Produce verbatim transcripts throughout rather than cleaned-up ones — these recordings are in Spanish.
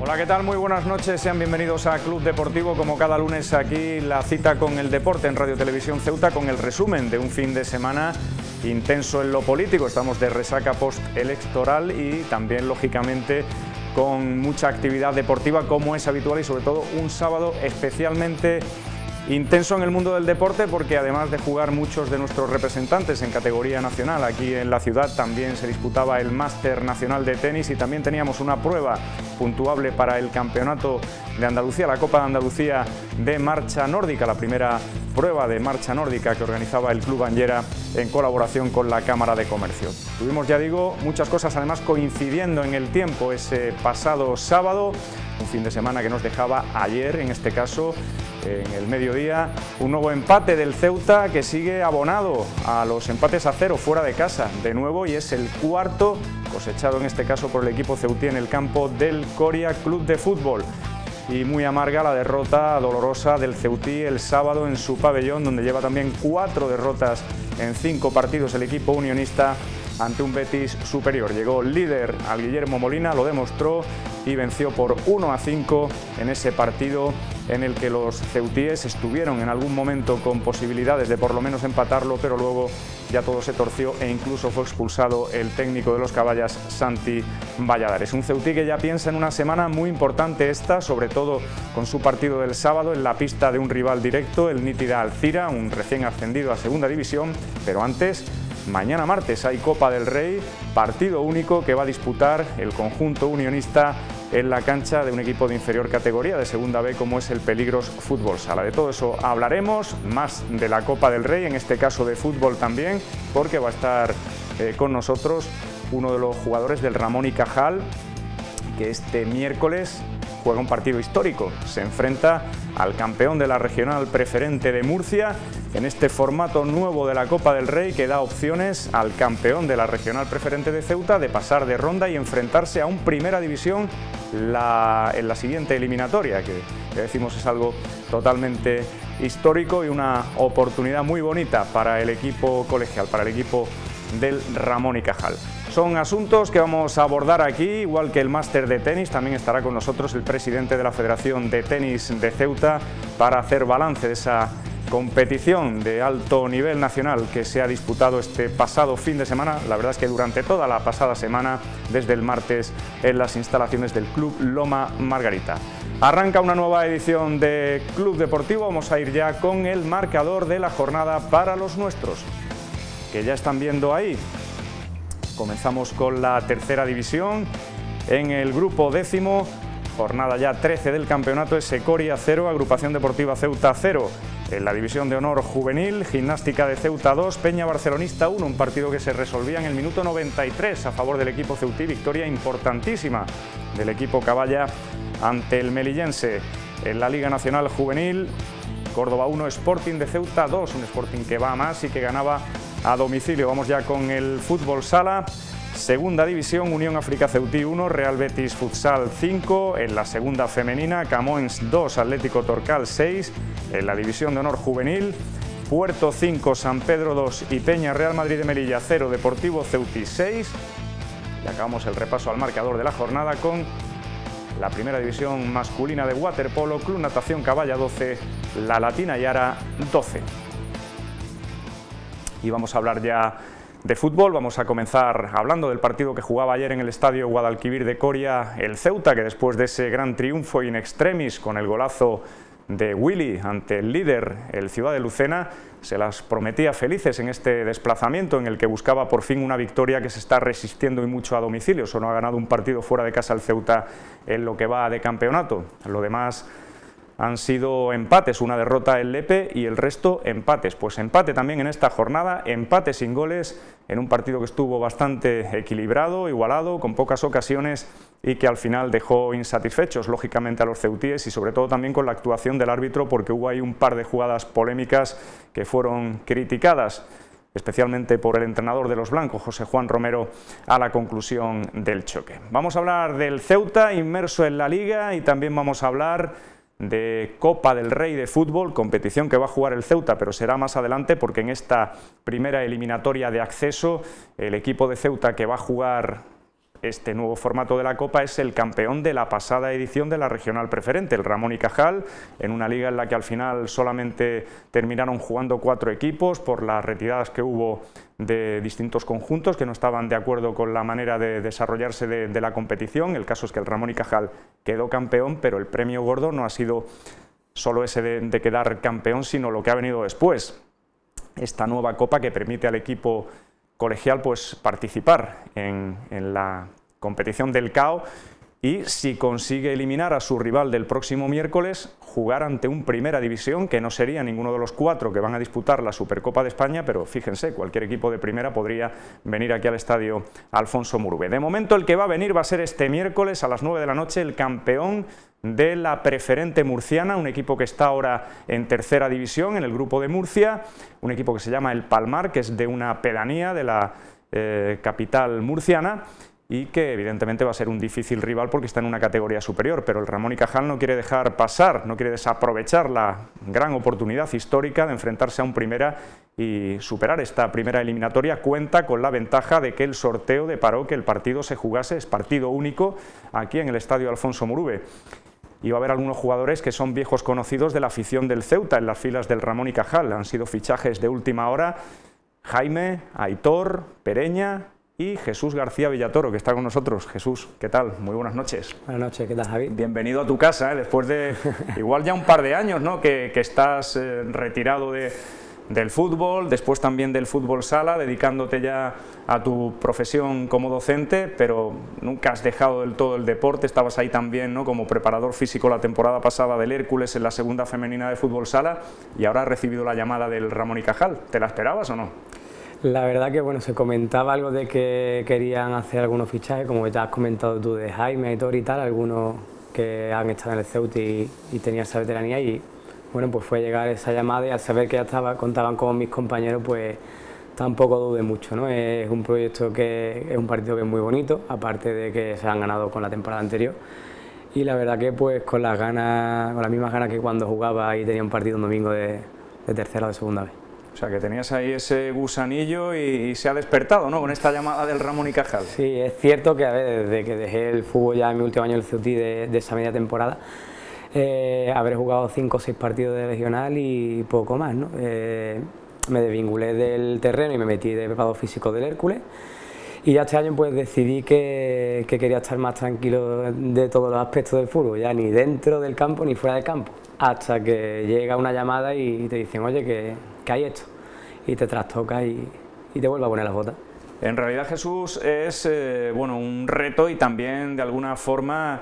Hola, ¿qué tal? Muy buenas noches, sean bienvenidos a Club Deportivo. Como cada lunes aquí la cita con el deporte en Radio Televisión Ceuta, con el resumen de un fin de semana intenso en lo político. Estamos de resaca postelectoral y también, lógicamente, con mucha actividad deportiva como es habitual, y sobre todo un sábado especialmente intenso en el mundo del deporte, porque además de jugar muchos de nuestros representantes en categoría nacional aquí en la ciudad, también se disputaba el Máster Nacional de Tenis y también teníamos una prueba puntuable para el Campeonato de Andalucía, la Copa de Andalucía de Marcha Nórdica, la primera prueba de marcha nórdica que organizaba el Club Anllera en colaboración con la Cámara de Comercio. Tuvimos, ya digo, muchas cosas además coincidiendo en el tiempo ese pasado sábado, un fin de semana que nos dejaba ayer, en este caso, en el mediodía, un nuevo empate del Ceuta que sigue abonado a los empates a cero fuera de casa de nuevo, y es el cuarto cosechado en este caso por el equipo ceutí en el campo del Coria Club de Fútbol. Y muy amarga la derrota dolorosa del Ceutí el sábado en su pabellón, donde lleva también cuatro derrotas en cinco partidos el equipo unionista ante un Betis superior. Llegó líder al Guillermo Molina, lo demostró y venció por uno a cinco en ese partido en el que los ceutíes estuvieron en algún momento con posibilidades de por lo menos empatarlo, pero luego ya todo se torció e incluso fue expulsado el técnico de los Caballas, Santi Valladares. Un Ceutí que ya piensa en una semana muy importante esta, sobre todo con su partido del sábado en la pista de un rival directo, el Nítida Alcira, un recién ascendido a Segunda División, pero antes, mañana martes hay Copa del Rey, partido único que va a disputar el conjunto unionista en la cancha de un equipo de inferior categoría, de Segunda B, como es el Peligros Fútbol Sala. De todo eso hablaremos, más de la Copa del Rey, en este caso de fútbol también, porque va a estar eh, con nosotros uno de los jugadores del Ramón y Cajal, que este miércoles juega un partido histórico. Se enfrenta al campeón de la Regional Preferente de Murcia en este formato nuevo de la Copa del Rey, que da opciones al campeón de la Regional Preferente de Ceuta de pasar de ronda y enfrentarse a un Primera División la, en la siguiente eliminatoria, que, que decimos es algo totalmente histórico y una oportunidad muy bonita para el equipo colegial, para el equipo del Ramón y Cajal. Son asuntos que vamos a abordar aquí, igual que el máster de tenis. También estará con nosotros el presidente de la Federación de Tenis de Ceuta para hacer balance de esa competición de alto nivel nacional que se ha disputado este pasado fin de semana. La verdad es que durante toda la pasada semana, desde el martes, en las instalaciones del Club Loma Margarita. Arranca una nueva edición de Club Deportivo. Vamos a ir ya con el marcador de la jornada para los nuestros, que ya están viendo ahí. Comenzamos con la tercera división. En el grupo décimo, jornada ya trece del campeonato, es Coria cero, Agrupación Deportiva Ceuta cero. En la división de honor juvenil, Gimnástica de Ceuta dos, Peña Barcelonista uno, un partido que se resolvía en el minuto noventa y tres a favor del equipo ceutí, victoria importantísima del equipo Caballa ante el melillense. En la Liga Nacional Juvenil, Córdoba uno, Sporting de Ceuta dos, un Sporting que va a más y que ganaba a domicilio. Vamos ya con el fútbol sala. Segunda división, Unión África Ceutí uno, Real Betis Futsal cinco. En la segunda femenina, Camoens dos, Atlético Torcal seis. En la división de honor juvenil, Puerto cinco, San Pedro dos y Peña Real Madrid de Melilla cero, Deportivo Ceutí seis. Y acabamos el repaso al marcador de la jornada con la primera división masculina de waterpolo, Club Natación Caballa doce, La Latina Yara doce. Y vamos a hablar ya de fútbol. Vamos a comenzar hablando del partido que jugaba ayer en el estadio Guadalquivir de Coria el Ceuta, que después de ese gran triunfo in extremis con el golazo de Willy ante el líder, el Ciudad de Lucena, se las prometía felices en este desplazamiento en el que buscaba por fin una victoria, que se está resistiendo y mucho a domicilio. Solo ha ganado un partido fuera de casa el Ceuta en lo que va de campeonato. Lo demás han sido empates, una derrota en Lepe y el resto empates. Pues empate también en esta jornada, empate sin goles en un partido que estuvo bastante equilibrado, igualado, con pocas ocasiones y que al final dejó insatisfechos lógicamente a los ceutíes, y sobre todo también con la actuación del árbitro, porque hubo ahí un par de jugadas polémicas que fueron criticadas, especialmente por el entrenador de los blancos, José Juan Romero, a la conclusión del choque. Vamos a hablar del Ceuta inmerso en la Liga y también vamos a hablar de Copa del Rey de fútbol, competición que va a jugar el Ceuta, pero será más adelante, porque en esta primera eliminatoria de acceso el equipo de Ceuta, que va a jugar este nuevo formato de la Copa es el campeón de la pasada edición de la Regional Preferente, el Ramón y Cajal, en una liga en la que al final solamente terminaron jugando cuatro equipos por las retiradas que hubo de distintos conjuntos que no estaban de acuerdo con la manera de desarrollarse de, de la competición. El caso es que el Ramón y Cajal quedó campeón, pero el premio gordo no ha sido solo ese de, de quedar campeón, sino lo que ha venido después. Esta nueva Copa que permite al equipo colegial pues participar en, en la competición del C A O y, si consigue eliminar a su rival del próximo miércoles, jugar ante un Primera División que no sería ninguno de los cuatro que van a disputar la Supercopa de España, pero fíjense, cualquier equipo de primera podría venir aquí al estadio Alfonso Murube. De momento el que va a venir va a ser este miércoles a las nueve de la noche el campeón de la Preferente murciana, un equipo que está ahora en tercera división en el grupo de Murcia, un equipo que se llama El Palmar, que es de una pedanía de la eh, capital murciana, y que evidentemente va a ser un difícil rival porque está en una categoría superior, pero el Ramón y Cajal no quiere dejar pasar, no quiere desaprovechar la gran oportunidad histórica de enfrentarse a un Primera y superar esta primera eliminatoria. Cuenta con la ventaja de que el sorteo deparó que el partido se jugase, es partido único aquí en el estadio Alfonso Murube. Y va a haber algunos jugadores que son viejos conocidos de la afición del Ceuta en las filas del Ramón y Cajal. Han sido fichajes de última hora: Jaime, Aitor, Pereña y Jesús García Villatoro, que está con nosotros. Jesús, ¿qué tal? Muy buenas noches. Buenas noches, ¿qué tal, Javi? Bienvenido a tu casa, ¿eh? Después de igual ya un par de años, ¿no? que, que estás eh, retirado de, del fútbol, después también del fútbol sala, dedicándote ya a tu profesión como docente, pero nunca has dejado del todo el deporte. Estabas ahí también, ¿no? Como preparador físico la temporada pasada del Hércules en la segunda femenina de fútbol sala, y ahora has recibido la llamada del Ramón y Cajal. ¿Te la esperabas o no? La verdad que bueno, se comentaba algo de que querían hacer algunos fichajes, como ya has comentado tú, de Jaime, Aitor y tal, algunos que han estado en el Ceuta y, y tenían esa veteranía, y bueno, pues fue llegar esa llamada, y al saber que ya estaba, contaban con mis compañeros, pues tampoco dudé mucho, ¿no? Es un proyecto que es un partido que es muy bonito, aparte de que se han ganado con la temporada anterior, y la verdad que pues con las ganas, con las mismas ganas que cuando jugaba y tenía un partido un domingo de, de tercera o de segunda vez. O sea, que tenías ahí ese gusanillo y, y se ha despertado, ¿no?, con esta llamada del Ramón y Cajal. Sí, es cierto que a ver, desde que dejé el fútbol ya en mi último año en el Ceutí de, de esa media temporada, eh, habré jugado cinco o seis partidos de regional y poco más, ¿no? Eh, me desvinculé del terreno y me metí de preparador físico del Hércules, y ya este año pues decidí que, que quería estar más tranquilo de todos los aspectos del fútbol, ya ni dentro del campo ni fuera del campo, hasta que llega una llamada y te dicen, oye, que, que hay esto, y te trastoca y, y te vuelve a poner las botas. En realidad, Jesús, es eh, bueno, un reto, y también de alguna forma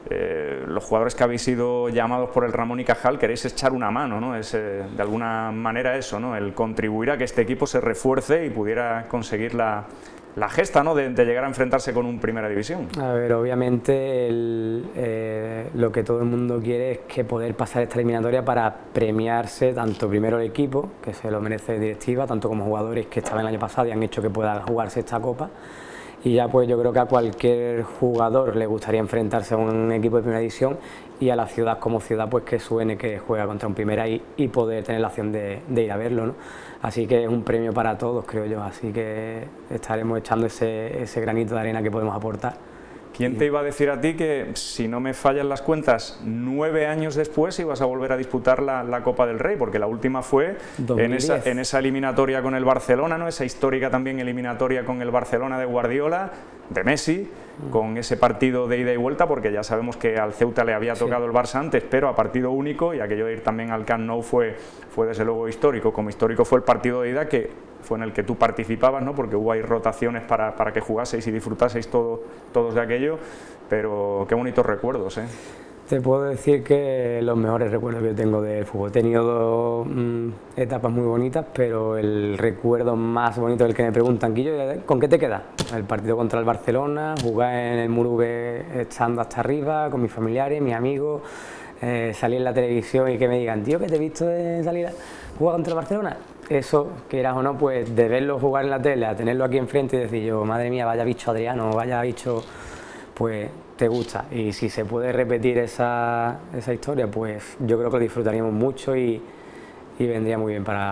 eh, los jugadores que habéis sido llamados por el Ramón y Cajal queréis echar una mano, ¿no? Es eh, de alguna manera eso, ¿no?, el contribuir a que este equipo se refuerce y pudiera conseguir la, la gesta, ¿no?, de, de llegar a enfrentarse con un Primera División. A ver, obviamente el, eh, lo que todo el mundo quiere es que poder pasar esta eliminatoria para premiarse tanto primero el equipo, que se lo merece directiva, tanto como jugadores que estaban el año pasado y han hecho que pueda jugarse esta Copa, y ya pues yo creo que a cualquier jugador le gustaría enfrentarse a un equipo de Primera División, y a la ciudad como ciudad pues que suene que juega contra un Primera y, y poder tener la opción de, de ir a verlo, ¿no? Así que es un premio para todos, creo yo, así que estaremos echando ese, ese granito de arena que podemos aportar. ¿Quién te iba a decir a ti que, si no me fallan las cuentas, nueve años después ibas a volver a disputar la, la Copa del Rey? Porque la última fue en esa, en esa eliminatoria con el Barcelona, ¿no?, esa histórica también eliminatoria con el Barcelona de Guardiola, de Messi, con ese partido de ida y vuelta, porque ya sabemos que al Ceuta le había tocado sí. el Barça antes, pero a partido único, y aquello de ir también al Camp Nou fue, fue desde luego histórico. Como histórico fue el partido de ida, que fue en el que tú participabas, ¿no?, porque hubo ahí rotaciones para, para que jugaseis y disfrutaseis todo, todos de aquello, pero qué bonitos recuerdos, ¿eh? Te puedo decir que los mejores recuerdos que yo tengo del fútbol. He tenido dos mmm, etapas muy bonitas, pero el recuerdo más bonito del que me preguntan, Quillo, ¿con qué te quedas? El partido contra el Barcelona, jugar en el Murube estando hasta arriba, con mis familiares, mis amigos, eh, salir en la televisión y que me digan, tío, que te he visto en salir a jugar contra el Barcelona. Eso, quieras o no, pues de verlo jugar en la tele, a tenerlo aquí enfrente y decir yo, madre mía, vaya bicho Adriano, vaya bicho, pues te gusta. Y si se puede repetir esa, esa historia, pues yo creo que lo disfrutaríamos mucho y, y vendría muy bien para, para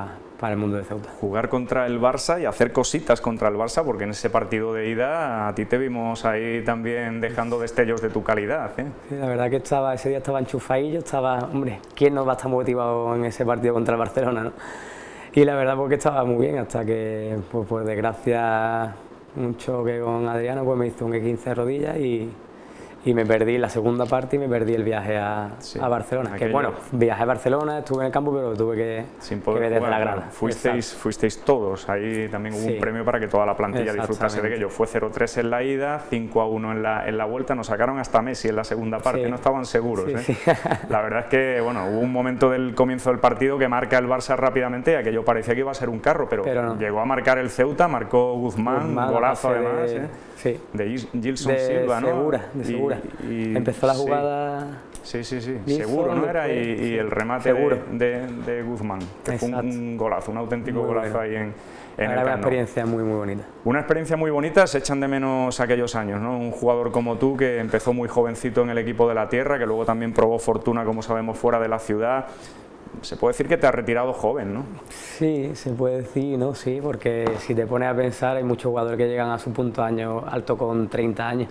para el mundo de Ceuta. Jugar contra el Barça y hacer cositas contra el Barça, porque en ese partido de ida a ti te vimos ahí también dejando destellos de tu calidad, ¿eh? Sí, la verdad que estaba, ese día estaba enchufadillo, estaba, hombre, ¿quién no va a estar motivado en ese partido contra el Barcelona, no? Y la verdad porque estaba muy bien, hasta que, pues por desgracia, un choque con Adriano, pues me hizo un E quince de rodillas y... y me perdí la segunda parte y me perdí el viaje a, sí, a Barcelona. Aquello... Que bueno, viajé a Barcelona, estuve en el campo, pero tuve que, Sin poder que ver desde jugar, la grada. Claro. Fuisteis, fuisteis todos, ahí también hubo sí. un premio para que toda la plantilla disfrutase de aquello. Fue cero tres en la ida, cinco a uno en la, en la vuelta, nos sacaron hasta Messi en la segunda parte, sí. no estaban seguros. Sí, ¿eh? sí. La verdad es que bueno, hubo un momento del comienzo del partido que marca el Barça rápidamente y aquello parecía que iba a ser un carro, pero, pero no. llegó a marcar el Ceuta, marcó Guzmán, Guzmán golazo además, de... ¿eh? Sí. de Gilson de Silva, ¿no? Segura, de Segura. Y, y, Empezó la jugada... Sí, sí, sí, sí. Seguro, ¿no? Era y, y el remate de, de, de Guzmán, que fue un, un golazo, un auténtico muy golazo bueno. ahí en, en Era el una experiencia muy, muy bonita. Una experiencia muy bonita, se echan de menos aquellos años, ¿no? Un jugador como tú que empezó muy jovencito en el equipo de la tierra, que luego también probó fortuna, como sabemos, fuera de la ciudad. Se puede decir que te has retirado joven, ¿no? Sí, se puede decir, ¿no? Sí, porque si te pones a pensar, hay muchos jugadores que llegan a su punto de año alto con treinta años.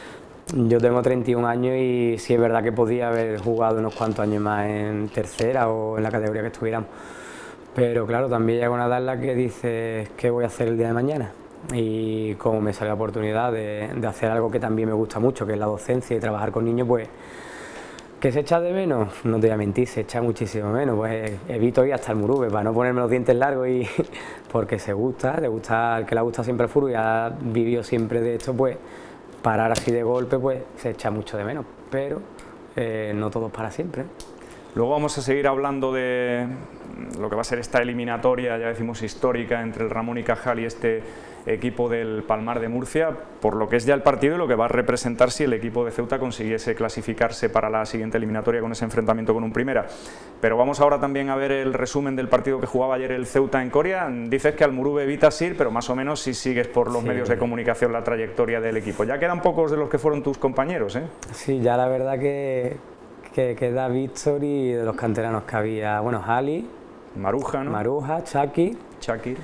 Yo tengo treinta y un años y sí es verdad que podía haber jugado unos cuantos años más en tercera o en la categoría que estuviéramos. Pero claro, también llega una edad en la que dices, ¿qué voy a hacer el día de mañana? Y como me sale la oportunidad de, de hacer algo que también me gusta mucho, que es la docencia y trabajar con niños, pues... ¿Que se echa de menos? No te voy a mentir, se echa muchísimo menos, pues evito ir hasta el Murube para no ponerme los dientes largos y porque se gusta, le gusta, al que le gusta siempre el fútbol y ha vivido siempre de esto, pues parar así de golpe pues se echa mucho de menos, pero eh, no todo es para siempre. Luego vamos a seguir hablando de lo que va a ser esta eliminatoria, ya decimos histórica, entre el Ramón y Cajal y este equipo del Palmar de Murcia, por lo que es ya el partido y lo que va a representar si el equipo de Ceuta consiguiese clasificarse para la siguiente eliminatoria con ese enfrentamiento con un Primera. Pero vamos ahora también a ver el resumen del partido que jugaba ayer el Ceuta en Coria. Dices que al Murube evitas ir, pero más o menos si sigues por los sí. medios de comunicación la trayectoria del equipo. Ya quedan pocos de los que fueron tus compañeros, ¿eh? Sí, ya la verdad que, que queda Víctor y de los canteranos que había, bueno, Jali, Maruja, ¿no? Maruja, Chaki, Chaki.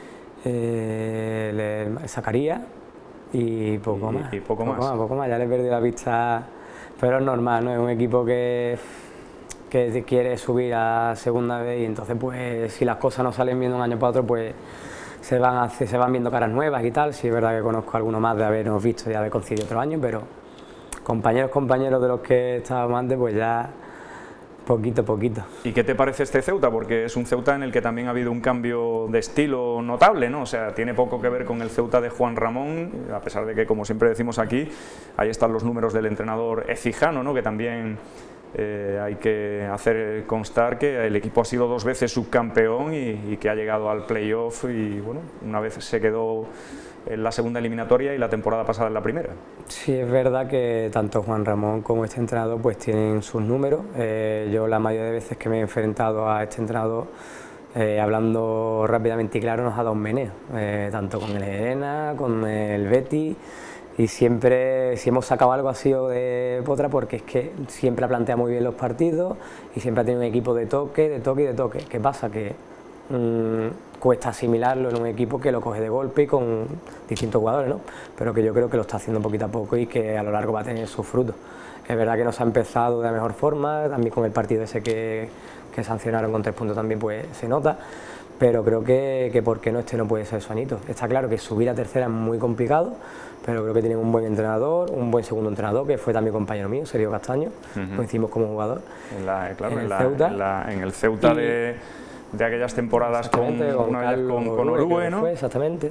Eh, Zacarías y poco y, más. Y poco, poco más. más. Poco más, ya le he perdido la vista, pero es normal, ¿no? Es un equipo que, que quiere subir a segunda vez y entonces pues si las cosas no salen bien de un año para otro pues se van, a, se van viendo caras nuevas y tal. Sí es verdad que conozco a alguno más de habernos visto y de haber coincidido otro año, pero compañeros, compañeros de los que estábamos antes pues ya... Poquito, poquito. ¿Y qué te parece este Ceuta? Porque es un Ceuta en el que también ha habido un cambio de estilo notable, ¿no? O sea, tiene poco que ver con el Ceuta de Juan Ramón, a pesar de que, como siempre decimos aquí, ahí están los números del entrenador Ecijano, ¿no? Que también eh, hay que hacer constar que el equipo ha sido dos veces subcampeón y, y que ha llegado al playoff y, bueno, una vez se quedó en la segunda eliminatoria y la temporada pasada en la primera. Sí, es verdad que tanto Juan Ramón como este entrenador pues tienen sus números. Eh, yo la mayoría de veces que me he enfrentado a este entrenador, eh, hablando rápidamente y claro, nos ha dado un meneo, eh, tanto con el Elena, con el Betty, y siempre, si hemos sacado algo ha sido de Potra porque es que siempre ha planteado muy bien los partidos y siempre ha tenido un equipo de toque, de toque y de toque. ¿Qué pasa? Que mmm, cuesta asimilarlo en un equipo que lo coge de golpe y con distintos jugadores, ¿no? Pero que yo creo que lo está haciendo poquito a poco y que a lo largo va a tener sus frutos. Es verdad que nos ha empezado de la mejor forma, también con el partido ese que, que sancionaron con tres puntos también pues se nota, pero creo que, que por qué no este no puede ser su anito. Está claro que subir a tercera es muy complicado, pero creo que tienen un buen entrenador, un buen segundo entrenador, que fue también compañero mío, Sergio Castaño, uh-huh. Coincidimos como jugador en, la, claro, en, en, el la, Ceuta. En, la, en el Ceuta de... de aquellas temporadas con, con, una vez con, con Orue, ¿no? Fue, exactamente.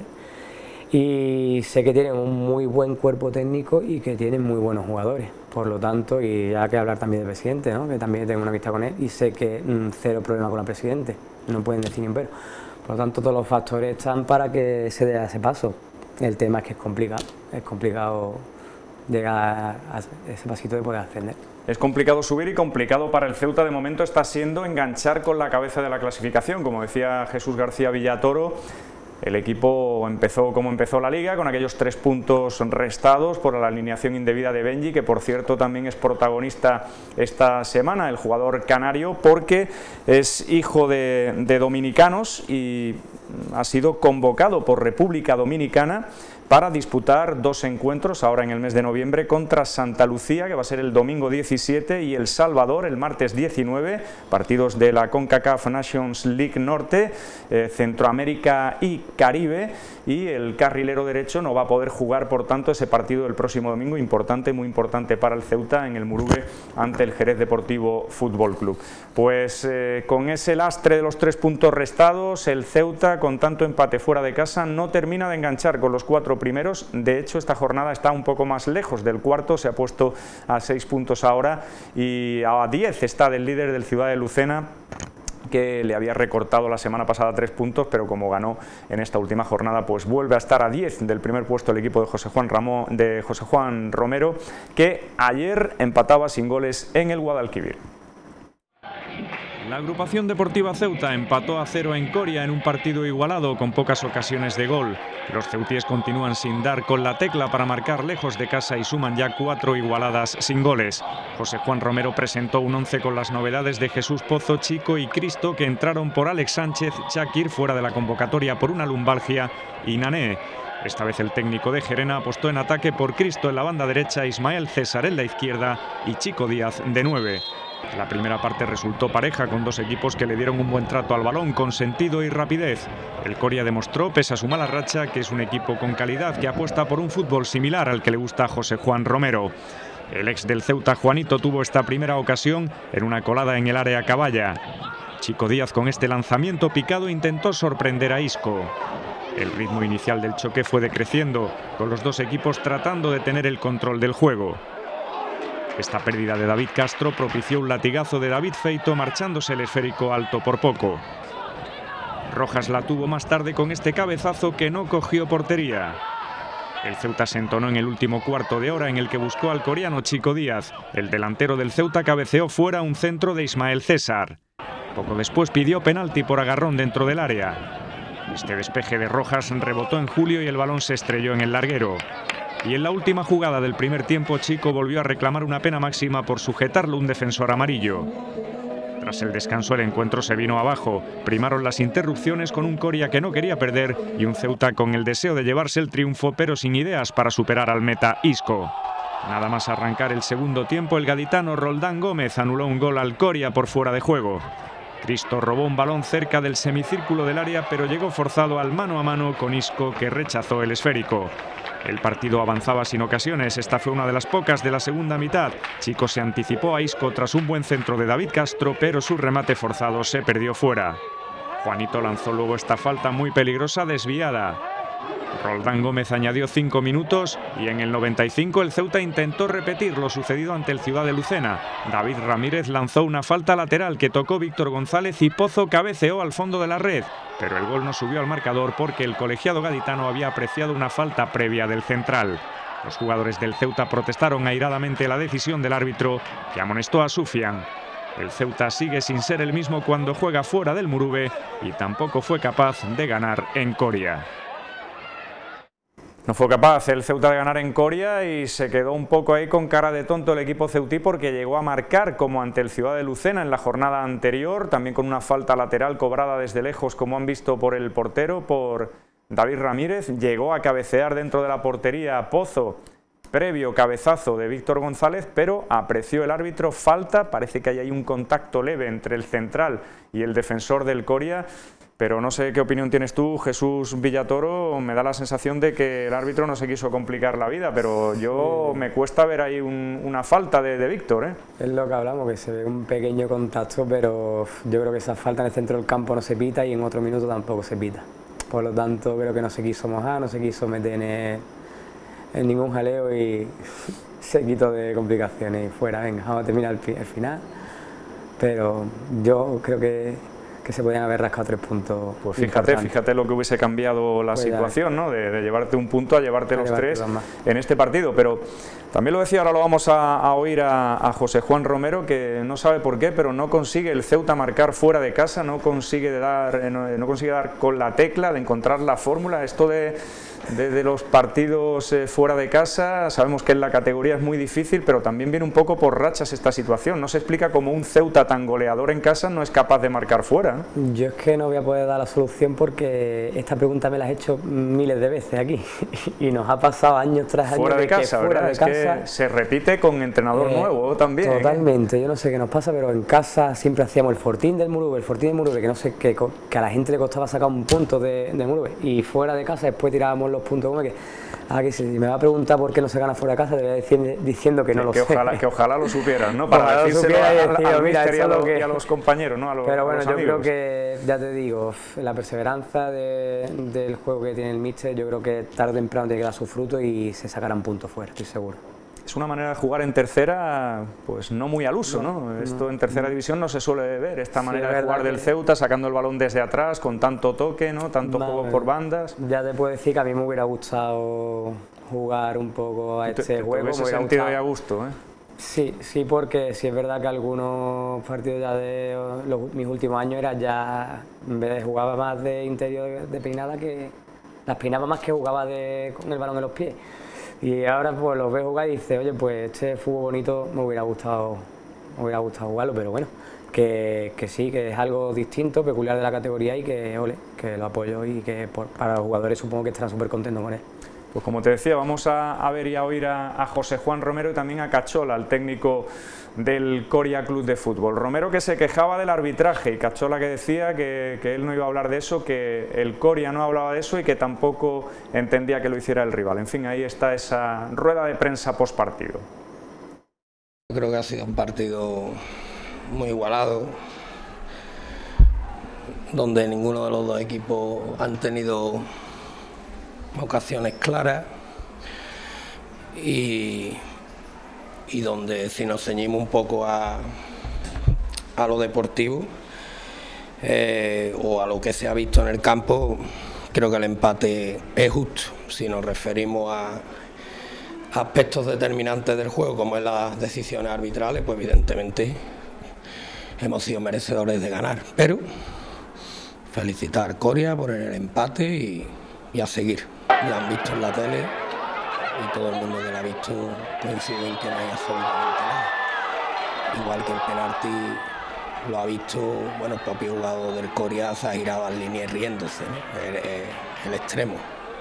Y sé que tienen un muy buen cuerpo técnico y que tienen muy buenos jugadores. Por lo tanto, y ya que hablar también del presidente, ¿no? Que también tengo una amistad con él y sé que mmm, cero problema con el presidente, no pueden decir ni un pero. Por lo tanto, todos los factores están para que se dé ese paso. El tema es que es complicado, es complicado llegar a ese pasito de poder ascender. Es complicado subir y complicado para el Ceuta de momento está siendo enganchar con la cabeza de la clasificación, como decía Jesús García Villatoro. el equipo empezó como empezó la liga, con aquellos tres puntos restados por la alineación indebida de Benji, que por cierto también es protagonista esta semana, el jugador canario, porque es hijo de, de dominicanos y ha sido convocado por República Dominicana para disputar dos encuentros ahora en el mes de noviembre contra Santa Lucía, que va a ser el domingo diecisiete, y El Salvador el martes diecinueve, partidos de la CONCACAF Nations League Norte, eh, Centroamérica y Caribe, y el carrilero derecho no va a poder jugar, por tanto, ese partido del próximo domingo, importante, muy importante para el Ceuta en el Muruve ante el Jerez Deportivo Fútbol Club. Pues eh, con ese lastre de los tres puntos restados, el Ceuta, con tanto empate fuera de casa, no termina de enganchar con los cuatro primeros. De hecho, esta jornada está un poco más lejos del cuarto, se ha puesto a seis puntos ahora y a diez está del líder del Ciudad de Lucena, que le había recortado la semana pasada tres puntos, pero como ganó en esta última jornada, pues vuelve a estar a diez del primer puesto el equipo de José Juan Ramón, de José Juan Romero, que ayer empataba sin goles en el Guadalquivir. La agrupación deportiva Ceuta empató a cero en Coria en un partido igualado con pocas ocasiones de gol. Los ceutíes continúan sin dar con la tecla para marcar lejos de casa y suman ya cuatro igualadas sin goles. José Juan Romero presentó un once con las novedades de Jesús Pozo, Chico y Cristo, que entraron por Alex Sánchez, Shakir fuera de la convocatoria por una lumbalgia y Nané. Esta vez el técnico de Gerena apostó en ataque por Cristo en la banda derecha, Ismael César en la izquierda y Chico Díaz de nueve. La primera parte resultó pareja, con dos equipos que le dieron un buen trato al balón con sentido y rapidez. El Coria demostró, pese a su mala racha, que es un equipo con calidad que apuesta por un fútbol similar al que le gusta a José Juan Romero. El ex del Ceuta, Juanito, tuvo esta primera ocasión en una colada en el área caballa. Chico Díaz, con este lanzamiento picado, intentó sorprender a Isco. El ritmo inicial del choque fue decreciendo, con los dos equipos tratando de tener el control del juego. Esta pérdida de David Castro propició un latigazo de David Feito, marchándose el esférico alto por poco. Rojas la tuvo más tarde con este cabezazo que no cogió portería. El Ceuta se entonó en el último cuarto de hora, en el que buscó al coreano Chico Díaz. El delantero del Ceuta cabeceó fuera un centro de Ismael César. Poco después pidió penalti por agarrón dentro del área. Este despeje de Rojas rebotó en Julio y el balón se estrelló en el larguero. Y en la última jugada del primer tiempo, Chico volvió a reclamar una pena máxima por sujetarlo un defensor amarillo. Tras el descanso, el encuentro se vino abajo. Primaron las interrupciones, con un Coria que no quería perder y un Ceuta con el deseo de llevarse el triunfo, pero sin ideas para superar al meta Isco. Nada más arrancar el segundo tiempo, el gaditano Roldán Gómez anuló un gol al Coria por fuera de juego. Cristo robó un balón cerca del semicírculo del área, pero llegó forzado al mano a mano con Isco, que rechazó el esférico. El partido avanzaba sin ocasiones. Esta fue una de las pocas de la segunda mitad. Chico se anticipó a Isco tras un buen centro de David Castro, pero su remate forzado se perdió fuera. Juanito lanzó luego esta falta muy peligrosa desviada. Roldán Gómez añadió cinco minutos y en el noventa y cinco el Ceuta intentó repetir lo sucedido ante el Ciudad de Lucena. David Ramírez lanzó una falta lateral que tocó Víctor González y Pozo cabeceó al fondo de la red, pero el gol no subió al marcador porque el colegiado gaditano había apreciado una falta previa del central. Los jugadores del Ceuta protestaron airadamente la decisión del árbitro, que amonestó a Sufian. El Ceuta sigue sin ser el mismo cuando juega fuera del Muruve y tampoco fue capaz de ganar en Coria. No fue capaz el Ceuta de ganar en Coria y se quedó un poco ahí con cara de tonto el equipo ceutí, porque llegó a marcar como ante el Ciudad de Lucena en la jornada anterior, también con una falta lateral cobrada desde lejos, como han visto, por el portero, por David Ramírez. Llegó a cabecear dentro de la portería Pozo, previo cabezazo de Víctor González, pero apreció el árbitro falta. Parece que hay ahí un contacto leve entre el central y el defensor del Coria. Pero no sé qué opinión tienes tú, Jesús Villatoro. Me da la sensación de que el árbitro no se quiso complicar la vida, pero yo me cuesta ver ahí un, una falta de, de Víctor, ¿eh? Es lo que hablamos, que se ve un pequeño contacto, pero yo creo que esa falta en el centro del campo no se pita y en otro minuto tampoco se pita. Por lo tanto, creo que no se quiso mojar, no se quiso meter en, en ningún jaleo y se quitó de complicaciones y fuera. Venga, vamos a terminar el, el final. Pero yo creo que que se podían haber rascado tres puntos. Pues fíjate, fíjate lo que hubiese cambiado la pues situación, ¿no? De, de llevarte un punto a llevarte a los llevarte tres en este partido. Pero también lo decía, ahora lo vamos a, a oír a, a José Juan Romero, que no sabe por qué, pero no consigue el Ceuta marcar fuera de casa, no consigue dar, no, no consigue dar con la tecla de encontrar la fórmula. Esto de, de, de los partidos eh, fuera de casa, sabemos que en la categoría es muy difícil, pero también viene un poco por rachas esta situación. No se explica cómo un Ceuta tan goleador en casa no es capaz de marcar fuera, ¿no? Yo es que no voy a poder dar la solución porque esta pregunta me la he hecho miles de veces aquí y nos ha pasado años tras años fuera de, de casa, que fuera ¿verdad? de es casa que se repite con entrenador eh, nuevo también. Totalmente, ¿eh? Yo no sé qué nos pasa, pero en casa siempre hacíamos el fortín del Murube, el fortín del Murube, que no sé, que, que a la gente le costaba sacar un punto de, de Murube, y fuera de casa después tirábamos los puntos como que, ah, que si me va a preguntar por qué no se gana fuera de casa, te voy a decir diciendo que no que, lo que sé. Ojalá, que ojalá lo supieras, ¿no? Para ojalá decírselo a, decir, al mira, míster y a, lo, que... y a los compañeros, ¿no? A los, pero bueno, a los yo amigos. creo que, ya te digo, la perseverancia de, del juego que tiene el míster, yo creo que tarde o temprano tiene que dar su fruto y se sacarán puntos fuera, estoy seguro. Es una manera de jugar en tercera, pues no muy al uso, ¿no? no Esto en tercera división no se suele ver, esta sí, manera de jugar del Ceuta, sacando el balón desde atrás, con tanto toque, ¿no? Tanto vale. juego por bandas. Ya te puedo decir que a mí me hubiera gustado jugar un poco a este te, te juego. Me hubiese sentido ya a gusto, ¿eh? Sí, sí, porque sí es verdad que algunos partidos ya de los, mis últimos años era ya, en vez de jugaba más de interior de, de peinada, que las peinaba más que jugaba de, con el balón en los pies. Y ahora pues los veo jugar y dices, oye, pues este fútbol bonito me hubiera gustado, me hubiera gustado jugarlo, pero bueno, que, que sí, que es algo distinto, peculiar de la categoría y que, ole, que lo apoyo y que por, para los jugadores supongo que estarán súper contentos con él. Pues como te decía, vamos a, a ver y a oír a, a José Juan Romero y también a Cachola, el técnico del Coria Club de Fútbol. Romero que se quejaba del arbitraje y Cachola que decía que, que él no iba a hablar de eso, que el Coria no hablaba de eso y que tampoco entendía que lo hiciera el rival. En fin, ahí está esa rueda de prensa post partido. Yo creo que ha sido un partido muy igualado, donde ninguno de los dos equipos han tenido ocasiones claras y, y donde si nos ceñimos un poco a, a lo deportivo eh, o a lo que se ha visto en el campo, creo que el empate es justo. Si nos referimos a aspectos determinantes del juego como es las decisiones arbitrales, pues evidentemente hemos sido merecedores de ganar, pero felicitar a Coria por el empate y, y a seguir. La han visto en la tele y todo el mundo que la ha visto coincide en que no hay absolutamente nada. Igual que el penalti lo ha visto, bueno, el propio jugador del Coria se ha girado al línea riéndose, ¿no? el, el, el extremo.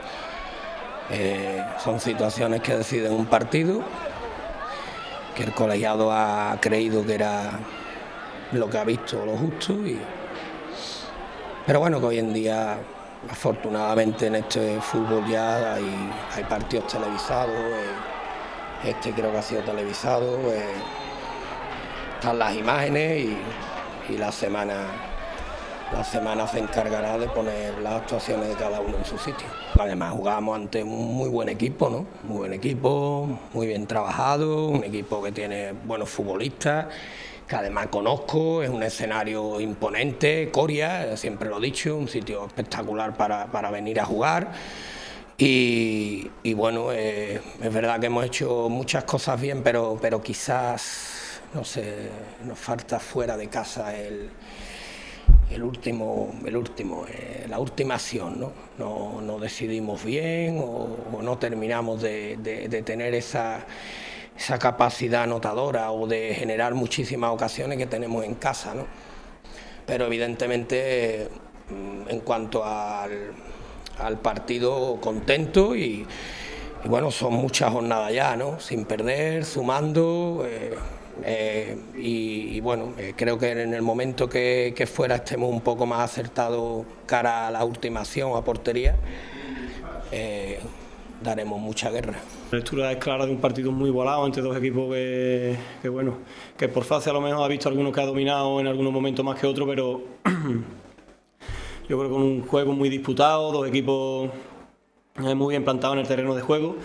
Eh, son situaciones que deciden un partido, que el colegiado ha creído que era lo que ha visto, lo justo, y... pero bueno, que hoy en día afortunadamente en este fútbol ya hay, hay partidos televisados, eh, este creo que ha sido televisado, eh, están las imágenes y, y la semana, la semana se encargará de poner las actuaciones de cada uno en su sitio. Además jugábamos ante un muy buen equipo, ¿no? Muy buen equipo, muy bien trabajado, un equipo que tiene buenos futbolistas, que además conozco, es un escenario imponente, Coria, siempre lo he dicho, un sitio espectacular para, para venir a jugar. Y, y bueno, eh, es verdad que hemos hecho muchas cosas bien, pero, pero quizás, no sé, nos falta fuera de casa el, el último, el último eh, la última acción, ¿no? No, no decidimos bien o, o no terminamos de, de, de tener esa... esa capacidad anotadora o de generar muchísimas ocasiones que tenemos en casa, ¿no? Pero evidentemente en cuanto al, al partido, contento y, y bueno, son muchas jornadas ya, ¿no? Sin perder, sumando eh, eh, y, y bueno, eh, creo que en el momento que, que fuera estemos un poco más acertados cara a la última acción o a portería, eh, daremos mucha guerra. La lectura es clara de un partido muy igualado entre dos equipos que, que bueno, que por fase a lo mejor ha visto alguno que ha dominado en algunos momentos más que otro, pero yo creo que con un juego muy disputado, dos equipos muy bien plantados en el terreno de juego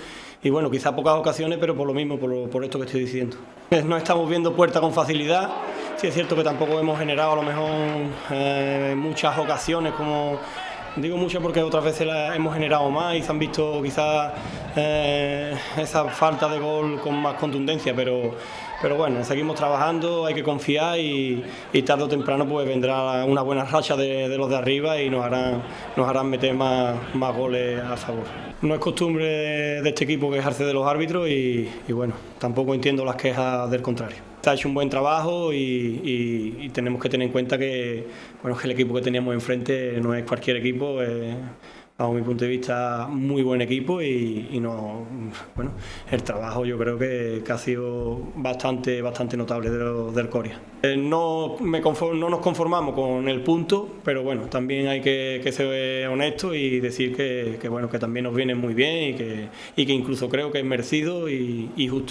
y bueno, quizá pocas ocasiones, pero por lo mismo, por, lo, por esto que estoy diciendo. No estamos viendo puerta con facilidad. Sí es cierto que tampoco hemos generado a lo mejor eh, muchas ocasiones, como digo muchas porque otras veces las hemos generado más y se han visto quizás eh, esa falta de gol con más contundencia, pero, pero bueno, seguimos trabajando, hay que confiar y, y tarde o temprano pues vendrá una buena racha de, de los de arriba y nos harán, nos harán meter más, más goles a favor. No es costumbre de, de este equipo quejarse de los árbitros y, y bueno, tampoco entiendo las quejas del contrario. Se ha hecho un buen trabajo y, y, y tenemos que tener en cuenta que, bueno, que el equipo que teníamos enfrente no es cualquier equipo, es, bajo mi punto de vista, muy buen equipo y, y no, bueno, el trabajo yo creo que, que ha sido bastante, bastante notable de lo, del Coria. Eh, no, me conform, no nos conformamos con el punto, pero bueno, también hay que, que ser honestos y decir que, que, bueno, que también nos viene muy bien y que, y que incluso creo que es merecido y, y justo.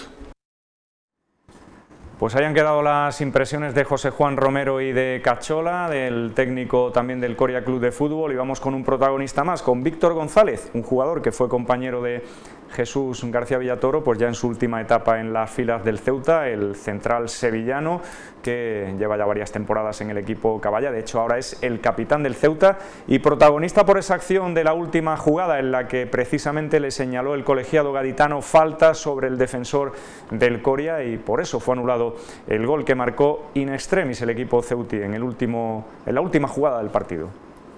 Pues ahí han quedado las impresiones de José Juan Romero y de Cachola, del técnico también del Coria Club de Fútbol, y vamos con un protagonista más, con Víctor González, un jugador que fue compañero de Jesús García Villatoro, pues ya en su última etapa en las filas del Ceuta, el central sevillano, que lleva ya varias temporadas en el equipo caballa, de hecho ahora es el capitán del Ceuta y protagonista por esa acción de la última jugada en la que precisamente le señaló el colegiado gaditano falta sobre el defensor del Coria y por eso fue anulado el gol que marcó in extremis el equipo ceutí en, el último, en la última jugada del partido.